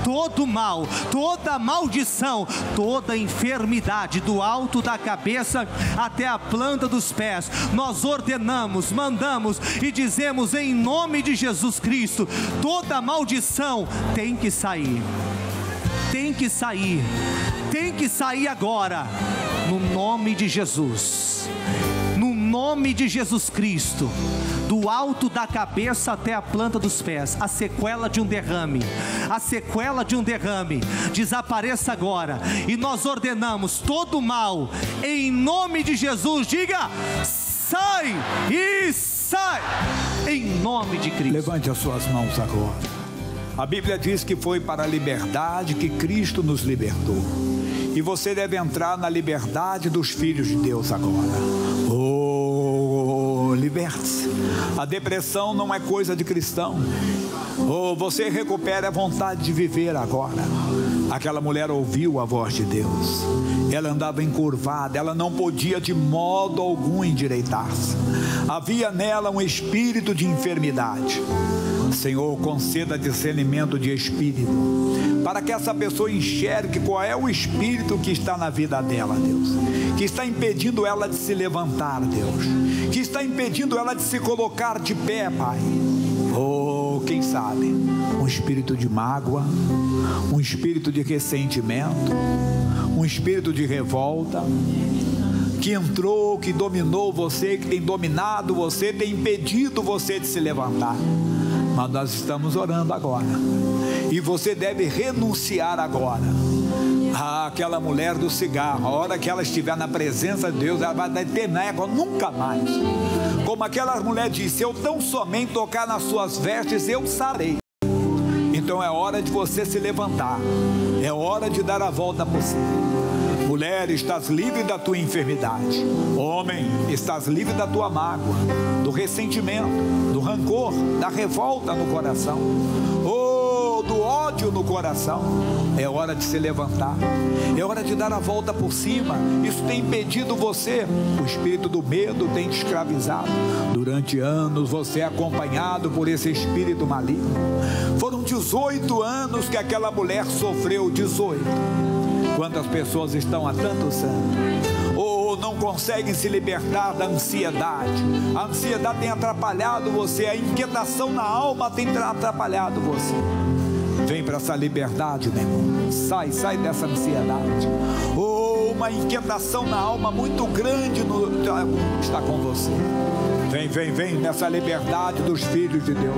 toda maldição, toda enfermidade, do alto da cabeça até a planta dos pés, nós ordenamos, mandamos e dizemos em nome de Jesus Cristo: toda maldição tem que sair, tem que sair, tem que sair agora, no nome de Jesus, no nome de Jesus Cristo. Do alto da cabeça até a planta dos pés, a sequela de um derrame, desapareça agora. E nós ordenamos todo mal, em nome de Jesus, diga: sai e sai, em nome de Cristo. Levante as suas mãos agora. A Bíblia diz que foi para a liberdade que Cristo nos libertou. E você deve entrar na liberdade dos filhos de Deus agora. Liberte-se. A depressão não é coisa de cristão. Você recupera a vontade de viver agora. Aquela mulher ouviu a voz de Deus. Ela andava encurvada, ela não podia de modo algum endireitar-se. Havia nela um espírito de enfermidade. Senhor, conceda discernimento de espírito, para que essa pessoa enxergue qual é o espírito que está na vida dela, Deus, que está impedindo ela de se levantar, Deus, que está impedindo ela de se colocar de pé, Pai. Quem sabe, um espírito de mágoa, um espírito de ressentimento, um espírito de revolta, que entrou, que dominou você, que tem dominado você, tem impedido você de se levantar. Mas nós estamos orando agora, e você deve renunciar agora. Aquela mulher do cigarro, a hora que ela estiver na presença de Deus, ela vai ter nego nunca mais. Como aquela mulher disse: eu tão somente tocar nas suas vestes, eu sarei. Então é hora de você se levantar, é hora de dar a volta por cima. Mulher, estás livre da tua enfermidade. Homem, estás livre da tua mágoa, do ressentimento, do rancor, da revolta no coração, do ódio no coração. É hora de se levantar, é hora de dar a volta por cima. Isso tem impedido você, o espírito do medo tem te escravizado. Durante anos você é acompanhado por esse espírito maligno. Foram 18 anos que aquela mulher sofreu. 18. Quantas pessoas estão há tantos anos, ou não conseguem se libertar da ansiedade? A ansiedade tem atrapalhado você, a inquietação na alma tem atrapalhado você. Vem para essa liberdade, meu irmão. Sai dessa ansiedade. Uma inquietação na alma muito grande está com você. Vem nessa liberdade dos filhos de Deus.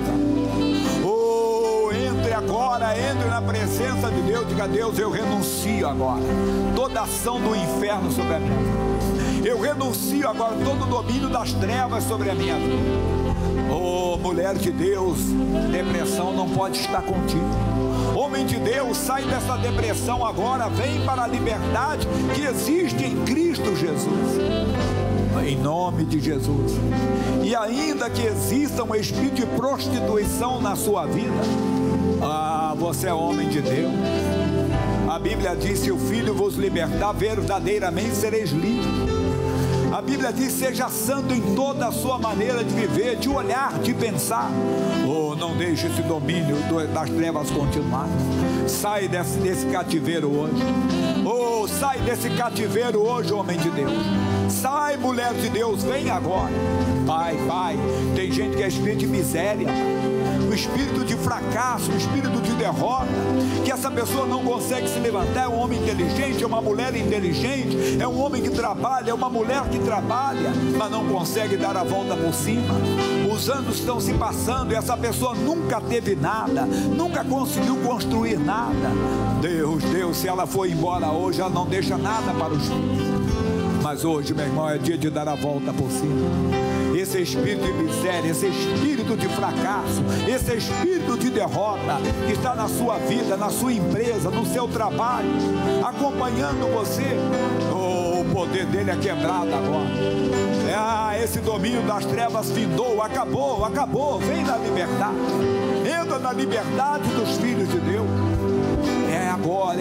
Entre agora, entre na presença de Deus. Diga: Deus, eu renuncio agora toda ação do inferno sobre a minha vida. Eu renuncio agora todo o domínio das trevas sobre a minha vida. Mulher de Deus, depressão não pode estar contigo. Homem de Deus, sai dessa depressão agora, vem para a liberdade que existe em Cristo Jesus. em nome de Jesus. E ainda que exista um espírito de prostituição na sua vida, você é homem de Deus. A Bíblia diz: se o Filho vos libertar, verdadeiramente sereis livres. A Bíblia diz: seja santo em toda a sua maneira de viver, de olhar, de pensar. Não deixe esse domínio das trevas continuar. Sai desse cativeiro hoje. Sai desse cativeiro hoje, homem de Deus. Sai, mulher de Deus, vem agora. Pai, tem gente que é espírito de miséria, o espírito de fracasso, o espírito de derrota, que essa pessoa não consegue se levantar. É um homem inteligente, é uma mulher inteligente, é um homem que trabalha, é uma mulher que trabalha, mas não consegue dar a volta por cima. Os anos estão se passando e essa pessoa nunca teve nada, nunca conseguiu construir nada. Deus, se ela for embora hoje, ela não deixa nada para os filhos. Mas hoje, meu irmão, é dia de dar a volta por cima. Esse espírito de miséria, esse espírito de fracasso, esse espírito de derrota que está na sua vida, na sua empresa, no seu trabalho, acompanhando você, o poder dele é quebrado agora. Esse domínio das trevas findou, acabou. Vem na liberdade, entra na liberdade dos filhos de Deus. É agora.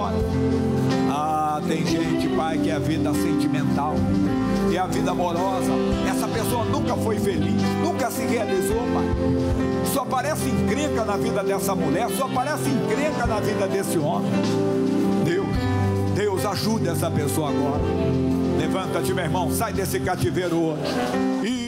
Tem gente, Pai, que é a vida sentimental, que é a vida amorosa. Essa pessoa nunca foi feliz, nunca se realizou, Pai. Só aparece encrenca na vida dessa mulher, só aparece encrenca na vida desse homem. Deus, ajuda essa pessoa agora. Levanta-te, meu irmão, sai desse cativeiro hoje.